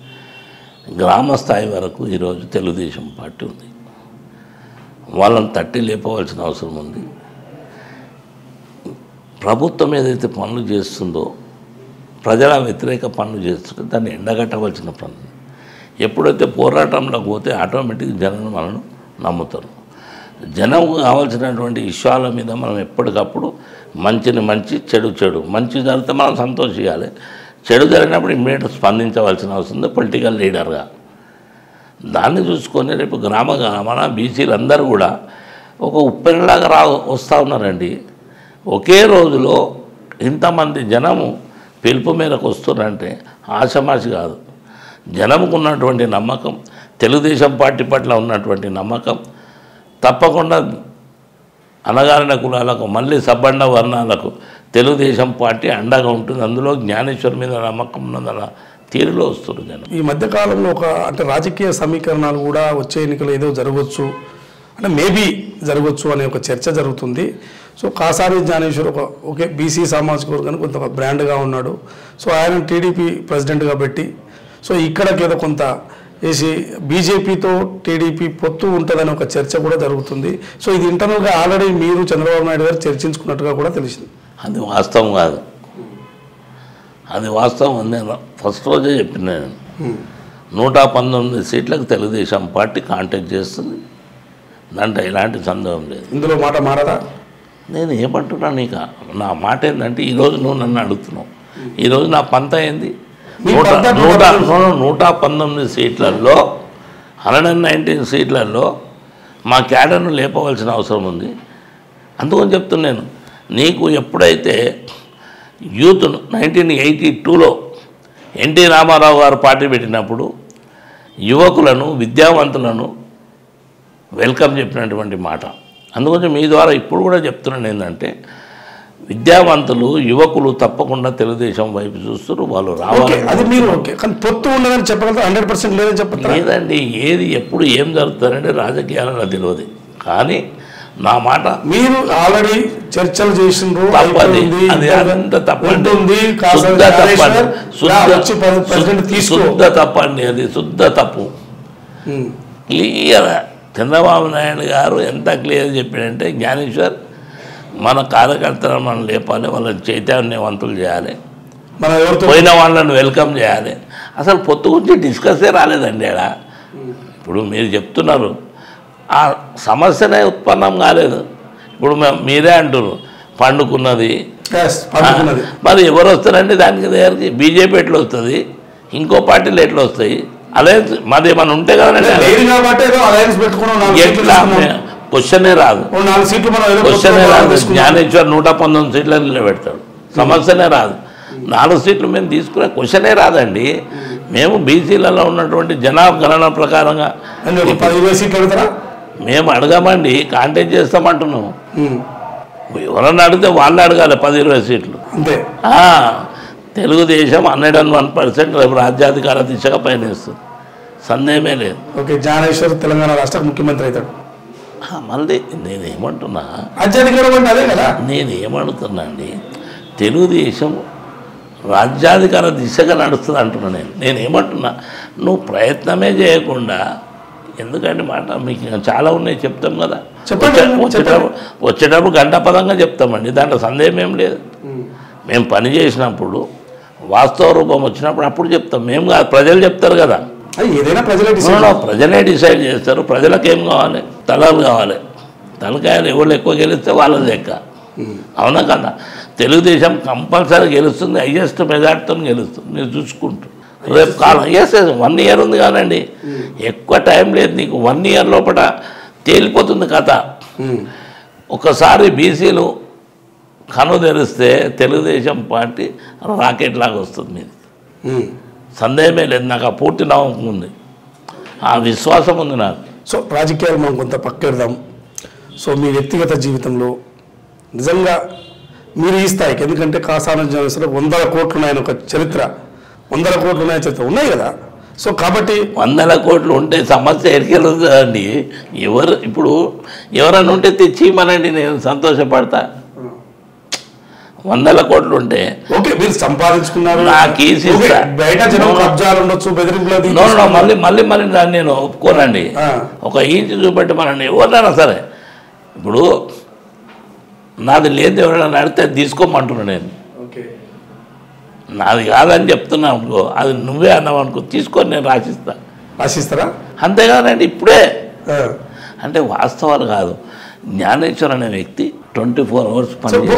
గ్రామ స్థాయి వరకు ఈరోజు తెలుగుదేశం పార్టీ ఉంది. వాళ్ళని తట్టి లేపవలసిన అవసరం ఉంది. ప్రభుత్వం ఏదైతే పనులు చేస్తుందో, ప్రజల వ్యతిరేక పనులు చేస్తుంటే దాన్ని ఎండగట్టవలసిన పనులు. ఎప్పుడైతే పోరాటంలోకి పోతే ఆటోమేటిక్ జనం మనను నమ్ముతారు. జనం కావాల్సినటువంటి విషయాల మీద మనం ఎప్పటికప్పుడు మంచిని మంచి, చెడు చెడు. మంచి జరిగితే మనం సంతోషించాలి, చెడు జరిగినప్పుడు ఇమ్మీడియట్ స్పందించవలసిన అవసరం ఉంది పొలిటికల్ లీడర్గా. దాన్ని చూసుకొని రేపు గ్రామ గ్రామాన బీసీలు అందరూ కూడా ఒక ఉప్పెనలాగా రా వస్తూ ఉన్నారండి. ఒకే రోజులో ఇంతమంది జనము పిలుపు మేరకు వస్తున్నారంటే ఆషమాషి కాదు. జనంకు ఉన్నటువంటి నమ్మకం, తెలుగుదేశం పార్టీ పట్ల ఉన్నటువంటి నమ్మకం తప్పకుండా అనగారిన కులాలకు మళ్ళీ సబ్బండ వర్ణాలకు తెలుగుదేశం పార్టీ అండగా ఉంటుంది. అందులో జ్ఞానేశ్వర్ మీద నమ్మకం ఉన్నదన్న తీరులో వస్తుంది జనం. ఈ మధ్యకాలంలో ఒక అంటే రాజకీయ సమీకరణాలు కూడా వచ్చే ఎన్నికలు ఏదో జరగవచ్చు అంటే మేబీ జరగవచ్చు అనే ఒక చర్చ జరుగుతుంది. సో కాసాని జ్ఞానేశ్వర్ ఒక ఓకే బీసీ సామాజిక వర్గానికి కొంత బ్రాండ్గా ఉన్నాడు. సో ఆయన టీడీపీ ప్రెసిడెంట్గా పెట్టి సో ఇక్కడికి ఏదో కొంత వేసి బీజేపీతో టీడీపీ పొత్తు ఉంటుందని ఒక చర్చ కూడా జరుగుతుంది. సో ఇది ఇంటర్నల్గా ఆల్రెడీ మీరు చంద్రబాబు నాయుడు గారు చర్చించుకున్నట్టుగా కూడా తెలిసింది. అది వాస్తవం కాదు, అది వాస్తవం నేను ఫస్ట్ రోజే చెప్పిన నేను నూట పంతొమ్మిది సీట్లకు తెలుగుదేశం పార్టీ కాంటాక్ట్ చేస్తుంది, దాంట్లో ఎలాంటి సందేహం లేదు. ఇందులో మాట మారదా? నేను ఏమంటున్నాను నీక నా మాట ఏంటంటే ఈరోజు నువ్వు నన్ను అడుగుతున్నావు, ఈరోజు నా పంత ఏంది? నూట నూట నూట పంతొమ్మిది సీట్లలో హండ్రెడ్ అండ్ నైన్టీన్ సీట్లలో మా క్యాడర్ను లేపవలసిన అవసరం ఉంది. అందుకని చెప్తున్నాను, నీకు ఎప్పుడైతే యూత్ నైన్టీన్ ఎయిటీ టూలో ఎన్టీ రామారావు గారు పార్టీ పెట్టినప్పుడు యువకులను విద్యావంతులను వెల్కమ్ చెప్పినటువంటి మాట. అందుకని మీ ద్వారా ఇప్పుడు కూడా చెప్తున్నాను ఏంటంటే విద్యావంతులు యువకులు తప్పకుండా తెలుగుదేశం వైపు చూస్తారు, వాళ్ళు రావాలి. అది మీరు ఓకే, కానీ పొత్తు ఉండదని చెప్పగలరు, హండ్రెడ్ పర్సెంట్ లేదని చెప్పారు. లేదండి, ఏది ఎప్పుడు ఏం జరుగుతుందంటే రాజకీయాలలో తెలియదు. కానీ నా మాట మీరు ఆల్రెడీ చర్చలు చేసిండ్రు, తప్పది, అది అదంతా తప్పండి, శుద్ధ తప్పండి, అది శుద్ధ తప్పు. క్లియర్ చంద్రబాబు నాయుడు గారు ఎంత క్లియర్ చెప్పాడంటే జ్ఞానేశ్వర్ మన కార్యకర్తలను మనం లేపాలి, వాళ్ళని చైతన్యవంతులు చేయాలి, పోయిన వాళ్ళని వెల్కమ్ చేయాలి. అసలు పొత్తు గురించి డిస్కస్సే రాలేదండి ఆడ. ఇప్పుడు మీరు చెప్తున్నారు ఆ సమస్యనే ఉత్పన్నం కాలేదు. ఇప్పుడు మీరే అంటున్నారు పండుకున్నది, మరి ఎవరు వస్తారండి దానికి దగ్గరికి? బీజేపీ ఎట్లా వస్తుంది, ఇంకో పార్టీలు ఎట్లా వస్తాయి? అలయన్స్ మాది ఏమైనా ఉంటే కదండి, ఎట్లా క్వశ్చనే రాదు, క్వశ్చనే రాదు. జ్ఞానేశ్వర్ నూట పంతొమ్మిది సీట్లను నిలబెడతాడు, సమస్యనే రాదు. నాలుగు సీట్లు మేము తీసుకునే క్వశ్చనే రాదండి. మేము బీసీలలో ఉన్నటువంటి జనాగణన ప్రకారంగా మేము అడగమండి, కాంటాక్ట్ చేస్తామంటున్నాము. ఎవరన్నా అడిగితే వాళ్ళు అడగాలి పది ఇరవై సీట్లు అంతే. Telugu Desam hundred and one percent రేపు రాజ్యాధికార దిశగా పయనిస్తుంది, సందేహమే లేదు. ఓకే, జ్ఞానేశ్వర్ తెలంగాణ రాష్ట్ర ముఖ్యమంత్రి అవుతాడు. మళ్ళీ నేనేమంటున్నా, అదే కదా నేనేమడుతున్నా అండి, తెలుగుదేశం రాజ్యాధికార దిశగా నడుస్తుంది అంటున్నా. నేను నేనేమంటున్నా, నువ్వు ప్రయత్నమే చేయకుండా, ఎందుకంటే మాట మీకు చాలా ఉన్నాయి చెప్తాం కదా, వచ్చేటప్పుడు వచ్చేటప్పుడు గంటపదంగా చెప్తామండి, దాంట్లో సందేహం ఏం లేదు. మేము పని చేసినప్పుడు వాస్తవ రూపం వచ్చినప్పుడు అప్పుడు చెప్తాం, మేము కాదు, ప్రజలు చెప్తారు కదా. ఏదైనా ప్రజలే ప్రజలే డిసైడ్ చేస్తారు. ప్రజలకు ఏం కావాలి? తలలు కావాలి. తలకాయలు ఎవరు ఎక్కువ గెలిస్తే వాళ్ళది లెక్క, అవునా కదా? తెలుగుదేశం కంపల్సరీ గెలుస్తుంది, హైయెస్ట్ మెజార్టీతో గెలుస్తుంది. మీరు చూసుకుంటూ రేపు కాలం ఎస్ ఎస్ వన్ ఇయర్ ఉంది కానండి, ఎక్కువ టైం లేదు నీకు. వన్ ఇయర్ లోపల తేలిపోతుంది కథ. ఒకసారి బీసీలు కను తెరిస్తే తెలుగుదేశం పార్టీ రాకెట్ లాగా వస్తుంది మీది, సందేహమే లేదు. నాకు ఆ పూర్తి నమ్మకం ఉంది, ఆ విశ్వాసం ఉంది నాకు. సో రాజకీయాలు మనం కొంత పక్కెడదాం. సో మీ వ్యక్తిగత జీవితంలో నిజంగా మీరు ఈ స్థాయికి, ఎందుకంటే కాసాన జనసేన వందల కోట్లు ఉన్నాయని ఒక చరిత్ర, వందల కోట్లు ఉన్నాయని చరిత్ర ఉన్నాయి కదా. సో కాబట్టి వందల కోట్లు ఉంటే సమస్య ఎరికెళ్ళదండి. ఎవరు ఇప్పుడు ఎవరైనా ఉంటే తెచ్చి ఇవ్వమనండి, నేను సంతోషపడతా. వందల కోట్లు ఉంటే ఓకే, మీరు సంపాదించుకున్నారు, నాకు బయట జనం కబ్జాలు ఉండొచ్చు, బెదిరింపులు. మళ్ళీ మళ్ళీ మళ్ళీ దాన్ని నేను ఒప్పుకోనండి. ఒక ఇంచు చూపెట్టి మనని ఎవరైనా సరే, ఇప్పుడు నాది లేదు ఎవరైనా అడిగితే తీసుకోమంటున్నాను నేను. నాది కాదని చెప్తున్నా అనుకో, అది నువ్వే అన్నావు అనుకో, తీసుకొని నేను రాసిస్తా. రాసిస్తారా? అంతేగానండి ఇప్పుడే అంటే వాస్తవాలు కాదు. జ్ఞానేశ్వర్ అనే వ్యక్తి ట్వంటీ ఫోర్ అవర్స్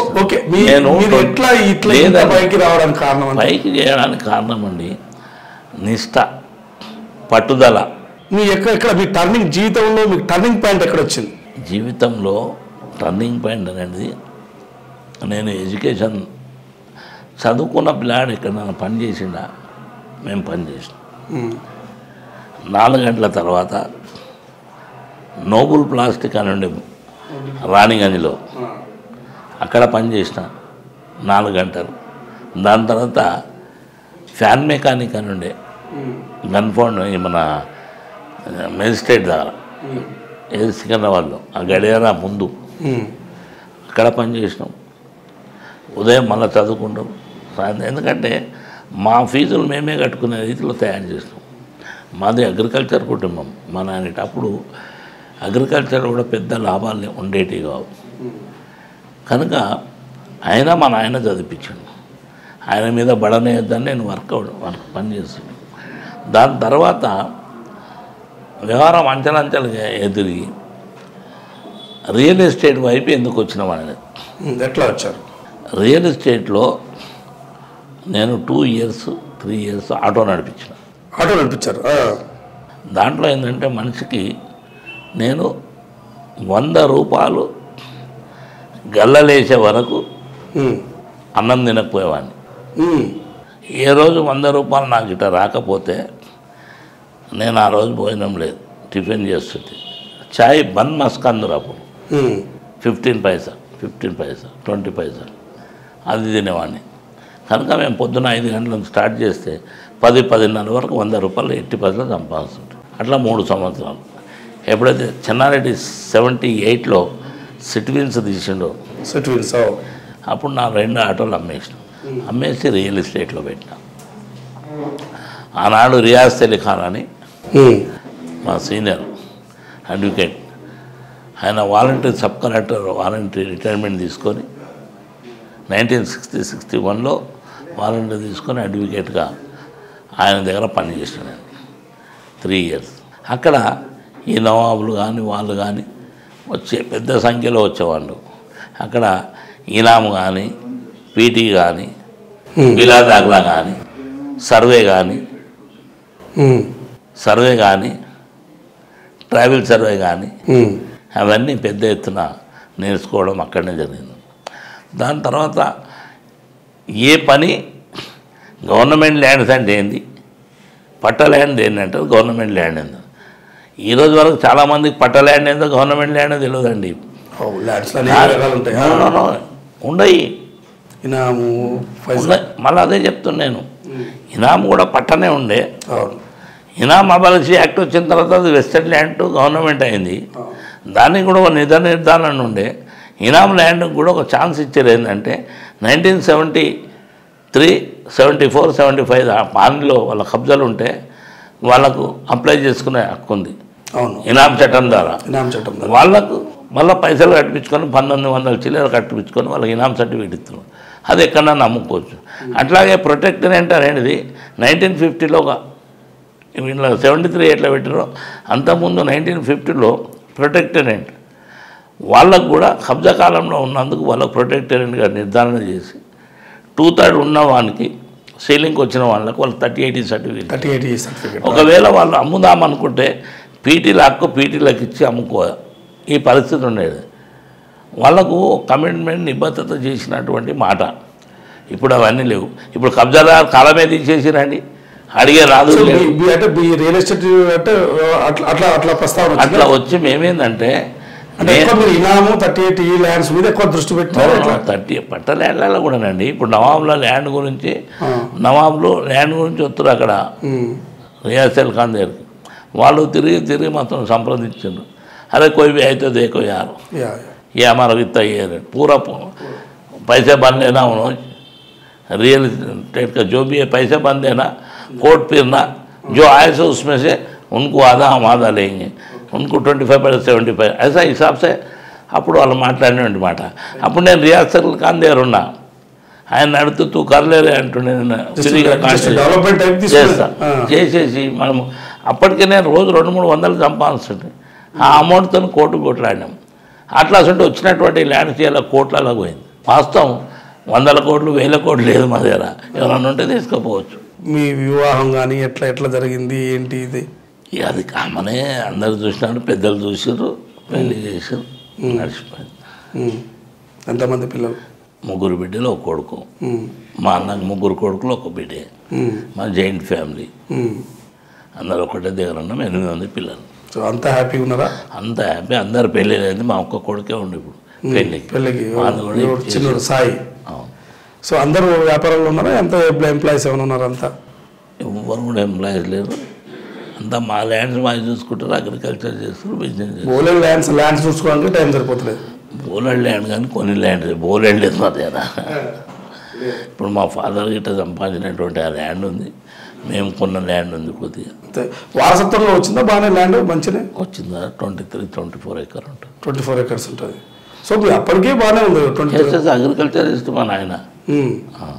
పైకి రావడానికి కారణం, పైకి చేయడానికి కారణం అండి నిష్ఠ, పట్టుదల. మీ ఎక్కడ ఎక్కడ మీ టర్నింగ్ జీవితంలో మీకు టర్నింగ్ పాయింట్ ఎక్కడ వచ్చింది? జీవితంలో టర్నింగ్ పాయింట్ అనేది, నేను ఎడ్యుకేషన్ చదువుకున్న పిల్లాడు ఇక్కడ నన్ను పని చేసిండా, మేము పని చేసినాం. నాలుగు గంటల తర్వాత నోబుల్ ప్లాస్టిక్ అని ఉండే రాణిగంజ్లో, అక్కడ పనిచేసిన నాలుగు గంటలు. దాని తర్వాత ఫ్యాన్ మెకానిక్ అని ఉండే గన్ ఫౌండ్ మన మెజిస్ట్రేట్ దగ్గర, ఏది సికింద్రాబాద్లో, ఆ గడియార ముందు అక్కడ పనిచేసినాం. ఉదయం మళ్ళీ చదువుకుంటాం, సాయంత్రం. ఎందుకంటే మా ఫీజులు మేమే కట్టుకునే రీతిలో తయారు చేసినాం. మాది అగ్రికల్చర్ కుటుంబం. మా నాయనటి అప్పుడు అగ్రికల్చర్ కూడా పెద్ద లాభాలు ఉండేటివి కావు. కనుక ఆయన మా నాయన చదివించాడు. ఆయన మీద బడనేయొద్దని నేను వర్క్ వర్క్ పని చేస్తున్నాను. దాని తర్వాత వ్యవహారం అంచెలంచెలుగా ఎదిరి రియల్ ఎస్టేట్ వైపు ఎందుకు వచ్చినామనేది. ఎట్లా వచ్చారు? రియల్ ఎస్టేట్లో నేను two years three years auto నడిపించిన. ఆటో నడిపించారు. దాంట్లో ఏంటంటే మనిషికి నేను వంద రూపాయలు గల్లలేసే వరకు అన్నం తినకపోయేవాడిని. ఏ రోజు వంద రూపాయలు నాకు ఇట రాకపోతే నేను ఆ రోజు భోజనం లేదు, టిఫిన్ చేస్తుంది. చాయ్ బన్ మస్కందురు అప్పుడు ఫిఫ్టీన్ పైసా ఫిఫ్టీన్ పైసా ట్వంటీ పైసా అది తినేవాడిని. కనుక మేము పొద్దున్న ఐదు గంటల నుంచి స్టార్ట్ చేస్తే పది పదిన్నర వరకు వంద రూపాయలు ఎట్టి పైసలు సంపాదిస్తుంటాం. అట్లా మూడు సంవత్సరాలు. ఎప్పుడైతే చెన్నారెడ్డి సెవెంటీ ఎయిట్లో సిట్విన్స్ తీసిండో సిట్విన్స్ అప్పుడు నా రెండు ఆటోలు అమ్మేసిన. అమ్మేసి రియల్ ఎస్టేట్లో పెట్టిన. ఆనాడు రియాజ్ అలీ ఖాన్ అని మా సీనియర్ అడ్వకేట్, ఆయన voluntary sub collector voluntary retirement తీసుకొని నైన్టీన్ సిక్స్టీ సిక్స్టీ వన్లో వాలంటరీ తీసుకొని అడ్వకేట్గా ఆయన దగ్గర పనిచేసిన నేను త్రీ ఇయర్స్. అక్కడ ఈ నవాబులు కానీ వాళ్ళు కానీ వచ్చే పెద్ద సంఖ్యలో వచ్చేవాళ్ళు. అక్కడ ఇనాము కానీ పీటీ కానీ బిలా దాఖలా కానీ సర్వే కానీ సర్వే కానీ ట్రావెల్ సర్వే కానీ అవన్నీ పెద్ద ఎత్తున నేర్చుకోవడం అక్కడనే జరిగింది. దాని తర్వాత ఏ పని గవర్నమెంట్ ల్యాండ్స్ అంటే ఏంది, పట్ట ల్యాండ్ ఏంటంటే గవర్నమెంట్ ల్యాండ్ ఏందో. ఈరోజు వరకు చాలామందికి పట్ట ల్యాండ్ ఏందో గవర్నమెంట్ ల్యాండ్ తెలియదండి. ఉండయి ఇనాము మళ్ళీ అదే చెప్తున్నా నేను. ఇనాము కూడా పట్టనే ఉండే. ఇనాం అబాలిషీ యాక్ట్ వచ్చిన తర్వాత అది వెస్టర్న్ ల్యాండ్ గవర్నమెంట్ అయింది. దానికి కూడా ఒక నిధ నిర్ధారణ ఉండే. ఇనాం ల్యాండ్కి కూడా ఒక ఛాన్స్ ఇచ్చారు. ఏంటంటే nineteen seventy three seventy four seventy five పాన్లో వాళ్ళ కబ్జాలు ఉంటే వాళ్ళకు అప్లై చేసుకునే హక్కు ఉంది. అవును, ఇనాం చట్టం ద్వారా. ఇనాం చట్టం వాళ్ళకు మళ్ళీ పైసలు కట్టించుకొని పంతొమ్మిది వందల చిల్లర కట్టించుకొని వాళ్ళకి ఇనాం సర్టిఫికేట్ ఇస్తున్నారు. అది ఎక్కడన్నా నమ్ముకోవచ్చు. అట్లాగే ప్రొటెక్టరెంట్ అనేది నైన్టీన్ ఫిఫ్టీలో ఒక వీళ్ళ సెవెంటీ త్రీ ఎట్లా పెట్టారో అంతకుముందు నైన్టీన్ ఫిఫ్టీలో ప్రొటెక్టరెంట్ వాళ్ళకు కూడా కబ్జా కాలంలో ఉన్నందుకు వాళ్ళకు ప్రొటెక్టరెంట్గా నిర్ధారణ చేసి టూ థర్డ్ ఉన్న వానికి సీలింగ్కి వచ్చిన వాళ్ళకు వాళ్ళు thirty eighty certificate thirty eighty certificate ఒకవేళ వాళ్ళు అమ్ముదామనుకుంటే పీటీల హక్కు పీటీలకు ఇచ్చి అమ్ముకో ఈ పరిస్థితి ఉండేది. వాళ్ళకు కమిట్మెంట్ నిబద్ధత చేసినటువంటి మాట. ఇప్పుడు అవన్నీ లేవు. ఇప్పుడు కబ్జాదారు కాలమే తీసేసిరండి, అడిగే రాదు. అంటే రియల్ ఎస్టేట్ అంటే అట్లా అట్లా ప్రస్తావన అట్లా వచ్చి మేమేందంటే ఇనాము థర్టీ ఎయిట్ ఈ ల్యాండ్స్ మీద ఎక్కువ దృష్టి పెట్టారు. థర్టీ పట్ట ల్యాండ్లలో కూడానండి. ఇప్పుడు నవాబుల ల్యాండ్ గురించి నవాబులు ల్యాండ్ గురించి వస్తారు అక్కడ రియాజ్ అలీ ఖాన్ దగ్గరికి. వాళ్ళు తిరిగి తిరిగి మొత్తం సంప్రదించారు. అరే कोई भी అయితే देखो यार ये हमारा इतना ये पूरा पैसे बन लेना उन्होंने रियल एस्टेट का जो भी है पैसे बन देना, कोर्ट फिरना, जो आए से उसमें से उनको आधा हम आधा लेंगे, उनको twenty five percent seventy five ऐसा हिसाब से అప్పుడు వాళ్ళు మాట్లాడినటువంటి మాట. అప్పుడు నేను రియాజ్ అలీ ఖాన్ దగ్గర ఉన్నా. ఆయన అడుగుతూ తూ కర్లేరే అంటుండే. చేస్తా చేసేసి మనము అప్పటికే నేను రోజు రెండు మూడు వందలు సంపాదిస్తుంటే ఆ అమౌంట్తో కోట్లు కొట్లాడినాం. అట్లా అసలు వచ్చినటువంటి ల్యాండ్ చేయాల కోట్లలో పోయింది. వాస్తవం వందల కోట్లు వేల కోట్లు లేదు మా దగ్గర. ఎవరన్నా ఉంటే తీసుకోపోవచ్చు. మీ వివాహం కానీ ఎట్లా ఎట్లా జరిగింది ఏంటి ఇది? అది కామనే, అందరు చూసినారు, పెద్దలు చూసారు, పెళ్లి చేసారు, నడిచిపోయింది. ఎంతమంది పిల్లలు? ముగ్గురు బిడ్డలు ఒక కొడుకు. మా అన్నకు ముగ్గురు కొడుకులు ఒక బిడ్డే. మా జాయింట్ ఫ్యామిలీ, అందరు ఒకటే దగ్గర ఉన్నాం. ఎనిమిది మంది పిల్లలు. సో అంతా హ్యాపీగా ఉన్నారా? అంత హ్యాపీ. అందరు పెళ్ళి లేదు, మా ఒక్క కొడుకే ఉండి ఇప్పుడు పెళ్ళికి పెళ్ళికి చిన్న సాయి. సో అందరూ వ్యాపారంలో ఉన్నారా? ఎంత ఎంప్లాయీస్ ఏమైనా ఉన్నారా? అంతా ఎవరు కూడా ఎంప్లాయీస్ లేరు. అంతా మా ల్యాండ్స్ మా చూసుకుంటారు, అగ్రికల్చర్ చేస్తారు, బిజినెస్ చేస్తారు. బోలెడ్ ల్యాండ్స్ ల్యాండ్స్ చూసుకోవడానికి టైం సరిపోతలేదు. బోలెడ్ ల్యాండ్ కానీ కొన్ని ల్యాండ్ బోలెడ్ లేదు మా దగ్గర. ఇప్పుడు మా ఫాదర్ గిట్ట సంపాదించినటువంటి ఆ ల్యాండ్ ఉంది, మేము కొన్న ల్యాండ్ ఉంది కొద్దిగా. వారసత్వంలో వచ్చిందా బాగానే ల్యాండ్? మంచిగా వచ్చిందా? Twenty three twenty four acre ఉంటుంది. ట్వంటీ ఫోర్ ఎకర్స్ ఉంటుంది. సో అప్పటికే బాగానే ఉంది. ట్వంటీ అగ్రికల్చర్ ఇష్టం మా నాయన.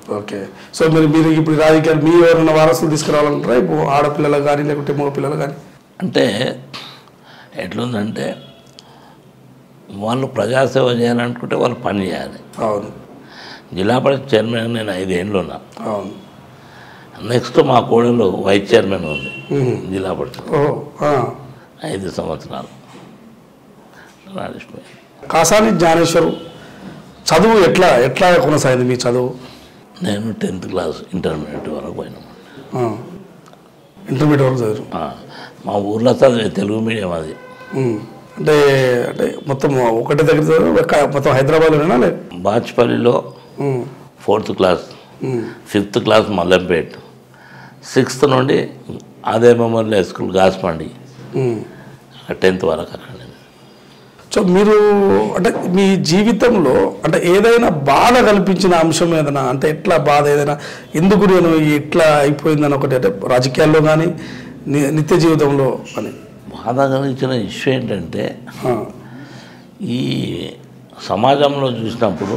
ఓకే. సో మీరు మీరు ఇప్పుడు రాజకీయాలు మీ ఎవరైనా వారసులు తీసుకురావాలంటారా ఇప్పుడు ఆడపిల్లలు కానీ లేకుంటే మగ పిల్లలు కానీ? అంటే ఎట్లుందంటే వాళ్ళు ప్రజాసేవ చేయాలనుకుంటే వాళ్ళు పని చేయాలి. అవును. జిల్లా పరిషత్ చైర్మన్ నేను ఐదేళ్ళు ఉన్నా. అవును. నెక్స్ట్ మా కోడలు వైస్ చైర్మన్ ఉంది జిల్లా పరిషత్, ఐదు సంవత్సరాలు నడిచిపోయింది. కాసాని జ్ఞానేశ్వర్ చదువు ఎట్లా ఎట్లా కొనసాగింది మీ చదువు? నేను టెన్త్ క్లాస్ ఇంటర్మీడియట్ వరకు పోయినాము. ఇంటర్మీడియట్ వరకు చదువు మా ఊర్లో చదివే తెలుగు మీడియం అది. అంటే అంటే మొత్తం ఒకటే దగ్గర చదువు మొత్తం హైదరాబాద్లోనేనా? లేదు, బాచ్పల్లిలో fourth class, fifth class Mallampet, sixth నుండి ఆదే memorial high school Gasmandi, tenth వరకు అక్కడ. సో మీరు అంటే మీ జీవితంలో అంటే ఏదైనా బాధ కల్పించిన అంశం ఏదైనా అంటే ఎట్లా బాధ ఏదైనా ఎందుకు నేను ఇట్లా అయిపోయిందని ఒకటి అంటే రాజకీయాల్లో కానీ నిత్య జీవితంలో అని బాధ కలిగించిన ఇష్యూ ఏంటంటే ఈ సమాజంలో చూసినప్పుడు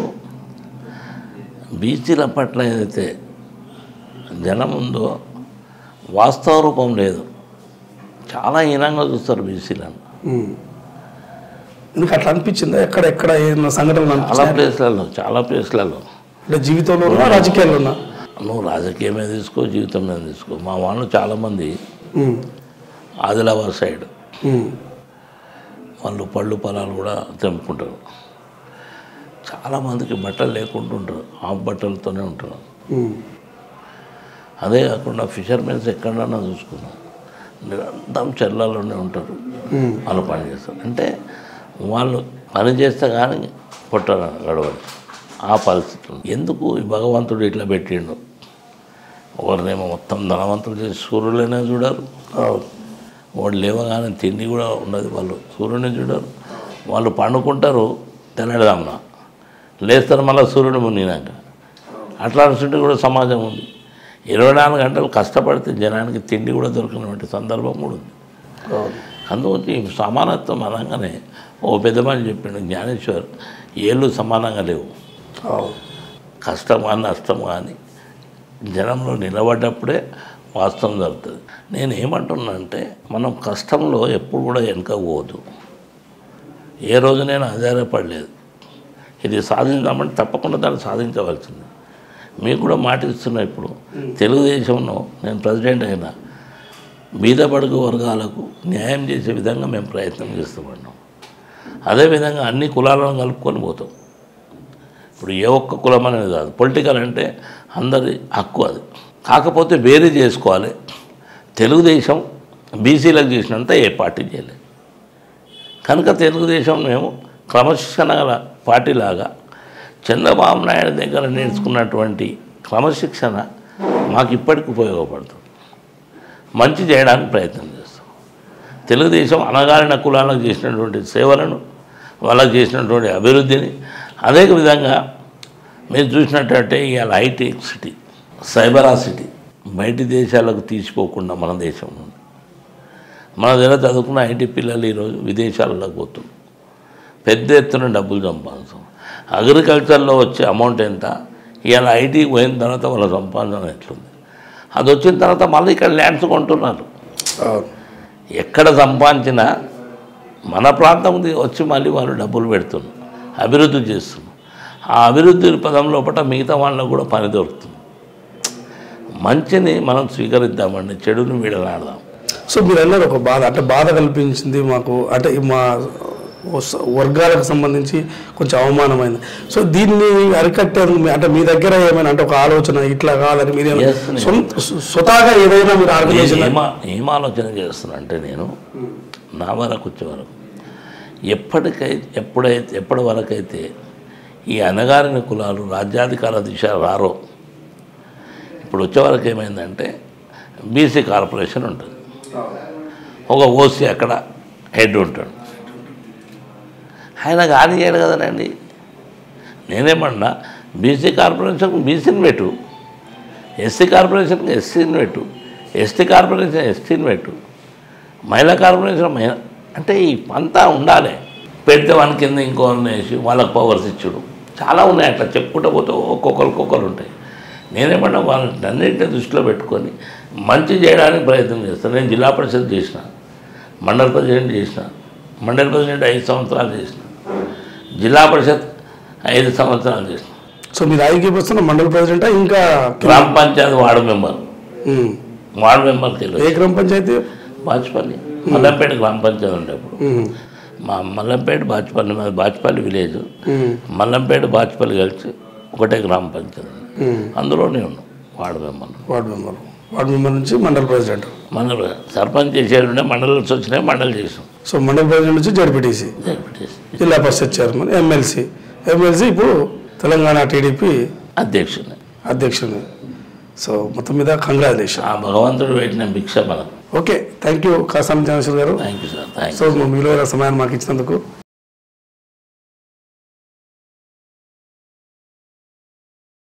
బీసీల పట్ల ఏదైతే జనం ఉందో వాస్తవ రూపం లేదు, చాలా హీనంగా చూస్తారు బీసీలను. ఎందుకు అట్లా అనిపించిందా? ఎక్కడ ఎక్కడ ఏదైనా సంఘటనలు? చాలా ప్లేస్లలో చాలా ప్లేస్లలో అంటే జీవితంలో ఉన్నా రాజకీయాల్లో ఉన్నా? నువ్వు రాజకీయమే తీసుకో, జీవితం మీద తీసుకో. మా వాళ్ళు చాలామంది ఆదిలాబాద్ సైడ్ వాళ్ళు పళ్ళు పొలాలు కూడా తెంపుకుంటారు. చాలామందికి బట్టలు లేకుంటుంటారు, హాఫ్ బట్టలతోనే ఉంటారు. అదే కాకుండా ఫిషర్మెన్స్ ఎక్కడన్నా చూసుకున్నాం నిరంతరం చెర్లలోనే ఉంటారు, వాళ్ళు పని చేస్తారు. అంటే వాళ్ళు పని చేస్తే కానీ పొట్టరు గడవదు ఆ పరిస్థితి. ఎందుకు ఈ భగవంతుడు ఇట్లా పెట్టిండు? ఒకరినేమో మొత్తం ధనవంతులు చేసి సూర్యులైనా చూడరు, వాడు లేవగానే తిండి కూడా ఉండదు, వాళ్ళు సూర్యుని చూడరు. వాళ్ళు పండుకుంటారు తెల్లడదామున, లేస్తారు మళ్ళీ సూర్యుడు మునిగినాక. అట్లాంటి కూడా సమాజం ఉంది. ఇరవై నాలుగు గంటలు కష్టపడితే జనానికి తిండి కూడా దొరికినటువంటి సందర్భం కూడా ఉంది. అందుకని సమానత్వం అనగానే ఓ పెద్దమని చెప్పిండు జ్ఞానేశ్వర్, ఏళ్ళు సమానంగా లేవు, కష్టం కానీ నష్టం కానీ జనంలో నిలబడ్డప్పుడే వాస్తవం జరుగుతుంది. నేను ఏమంటున్నా అంటే మనం కష్టంలో ఎప్పుడు కూడా వెనకపోవద్దు. ఏ రోజు నేను ఆధారపడలేదు, ఇది సాధించామంటే తప్పకుండా దాన్ని సాధించవలసింది. మీకు కూడా మాట ఇస్తున్నా, ఇప్పుడు తెలుగుదేశంలో నేను ప్రెసిడెంట్ అయినా బీద బడుగు వర్గాలకు న్యాయం చేసే విధంగా మేము ప్రయత్నం చేస్తున్నాం. అదేవిధంగా అన్ని కులాలను కలుపుకొని పోతాం. ఇప్పుడు ఏ ఒక్క కులం అనేది కాదు, పొలిటికల్ అంటే అందరి హక్కు అది. కాకపోతే వేరే చేసుకోవాలి. తెలుగుదేశం బీసీలకు చేసినంత ఏ పార్టీ చేయలేదు కనుక తెలుగుదేశం మేము క్రమశిక్షణ గల పార్టీలాగా చంద్రబాబు నాయుడు దగ్గర నేర్చుకున్నటువంటి క్రమశిక్షణ మాకు ఇప్పటికి ఉపయోగపడుతుంది. మంచి చేయడానికి ప్రయత్నం చేస్తాం. తెలుగుదేశం అణగారిన కులాలకు చేసినటువంటి సేవలను, వాళ్ళకు చేసినటువంటి అభివృద్ధిని, అదే విధంగా మీరు చూసినట్టయితే ఇవాళ హైటెక్ సిటీ, సైబరా సిటీ బయటి దేశాలకు తీసిపోకుండా మన దేశం నుండి మన దగ్గర చదువుకున్న ఐటీ పిల్లలు ఈరోజు విదేశాలకు పోతున్నారు, పెద్ద ఎత్తున డబ్బులు సంపాదించాం. అగ్రికల్చర్లో వచ్చే అమౌంట్ ఎంత, ఇవాళ ఐటీకి పోయిన తర్వాత వాళ్ళ సంపాదన ఎట్లుంది, అది వచ్చిన తర్వాత మళ్ళీ ఇక్కడ ల్యాండ్స్ కొంటున్నారు. ఎక్కడ సంపాదించినా మన ప్రాంతం వచ్చి మళ్ళీ వాళ్ళు డబ్బులు పెడుతున్నారు, అభివృద్ధి చేస్తున్నారు. ఆ అభివృద్ధి పదం లోపల మిగతా వాళ్ళకు కూడా పని దొరుకుతుంది. మంచిని మనం స్వీకరిద్దామండి, చెడుని వీడలాడదాం. సో మీరు అన్నారు ఒక బాధ అంటే బాధ కల్పించింది మాకు, అంటే మా వర్గాలకు సంబంధించి కొంచెం అవమానమైంది. సో దీన్ని అరికట్టేందుకు అంటే మీ దగ్గర ఏమైనా అంటే ఒక ఆలోచన ఇట్లా కాదని మీరు స్వతహాగా ఏదైనా మీరు ఆర్గనైజేషన్ ఏం ఆలోచన చేస్తున్నా అంటే నేను నా వరకు వచ్చే వరకు ఎప్పటికైతే ఎప్పుడైతే ఎప్పటి వరకైతే ఈ అణగారిన కులాలు రాజ్యాధికార దిశ రారో, ఇప్పుడు వచ్చేవరకు ఏమైందంటే బీసీ కార్పొరేషన్ ఉంటుంది, ఒక ఓసీ అక్కడ హెడ్ ఉంటాడు, ఆయన గాలి చేయడు కదనండి. నేనేమన్నా బీసీ కార్పొరేషన్కి బీసీని పెట్టు, ఎస్సీ కార్పొరేషన్కి ఎస్సీని పెట్టు, ఎస్టీ కార్పొరేషన్ ఎస్టీని పెట్టు, మహిళా కార్పొరేషన్ మహిళ అంటే ఈ పంతా ఉండాలి. పెడితే వాని కింద ఇంకో వేసి వాళ్ళకి పవర్స్ ఇచ్చుడు చాలా ఉన్నాయి. అట్లా చెప్పుకుంటూ పోతే ఒక్కొక్కరికి ఒక్కరు ఉంటాయి. నేనేమన్నా వాళ్ళని అన్నింటినీ దృష్టిలో పెట్టుకొని మంచి చేయడానికి ప్రయత్నం చేస్తాను. నేను జిల్లా పరిషత్ చేసిన, మండల ప్రెసిడెంట్ చేసిన, మండల ప్రెసిడెంట్ ఐదు సంవత్సరాలు చేసిన, జిల్లా పరిషత్ ఐదు సంవత్సరాలు చేసిన. సో మీరు రాజకీయ వస్తున్న మండల ప్రెసిడెంటా ఇంకా గ్రామ పంచాయతీ వార్డు మెంబర్ వార్డు మెంబర్కి వెళ్ళి ఏ గ్రామ పంచాయతీ? బాచుపల్లి మల్లంపేట గ్రామ పంచాయతీ ఉండేప్పుడు మా మల్లంపేట బాచుపల్లి మాది బాచుపల్లి విలేజ్. మల్లంపేట బాచుపల్లి కలిసి ఒకటే గ్రామ పంచాయతీ, అందులోనే ఉన్నాం ward member. Ward member ward member నుంచి మండల ప్రెసిడెంట్. మండల సర్పంచ్ చేసేది ఉండే మండలం వచ్చినాయి, మండలి చేసాం. సో మండల ప్రెసిడెంట్ నుంచి జడ్పీటీసీ, జిల్లా పరిషత్ చైర్మన్, ఎమ్మెల్సీ. ఎమ్మెల్సీ ఇప్పుడు తెలంగాణ టీడీపీ అధ్యక్షుని అధ్యక్షుని. సో మొత్తం మీద కంగ్రాచులేషన్. ఆ భగవంతుడు పెట్టిన భిక్ష మనం. Okay, thank you Kasani Chandrashekar గారు. Thank you sir. Thank so మీ విలువైన సమయాన్ని మాకు ఇచ్చినందుకు.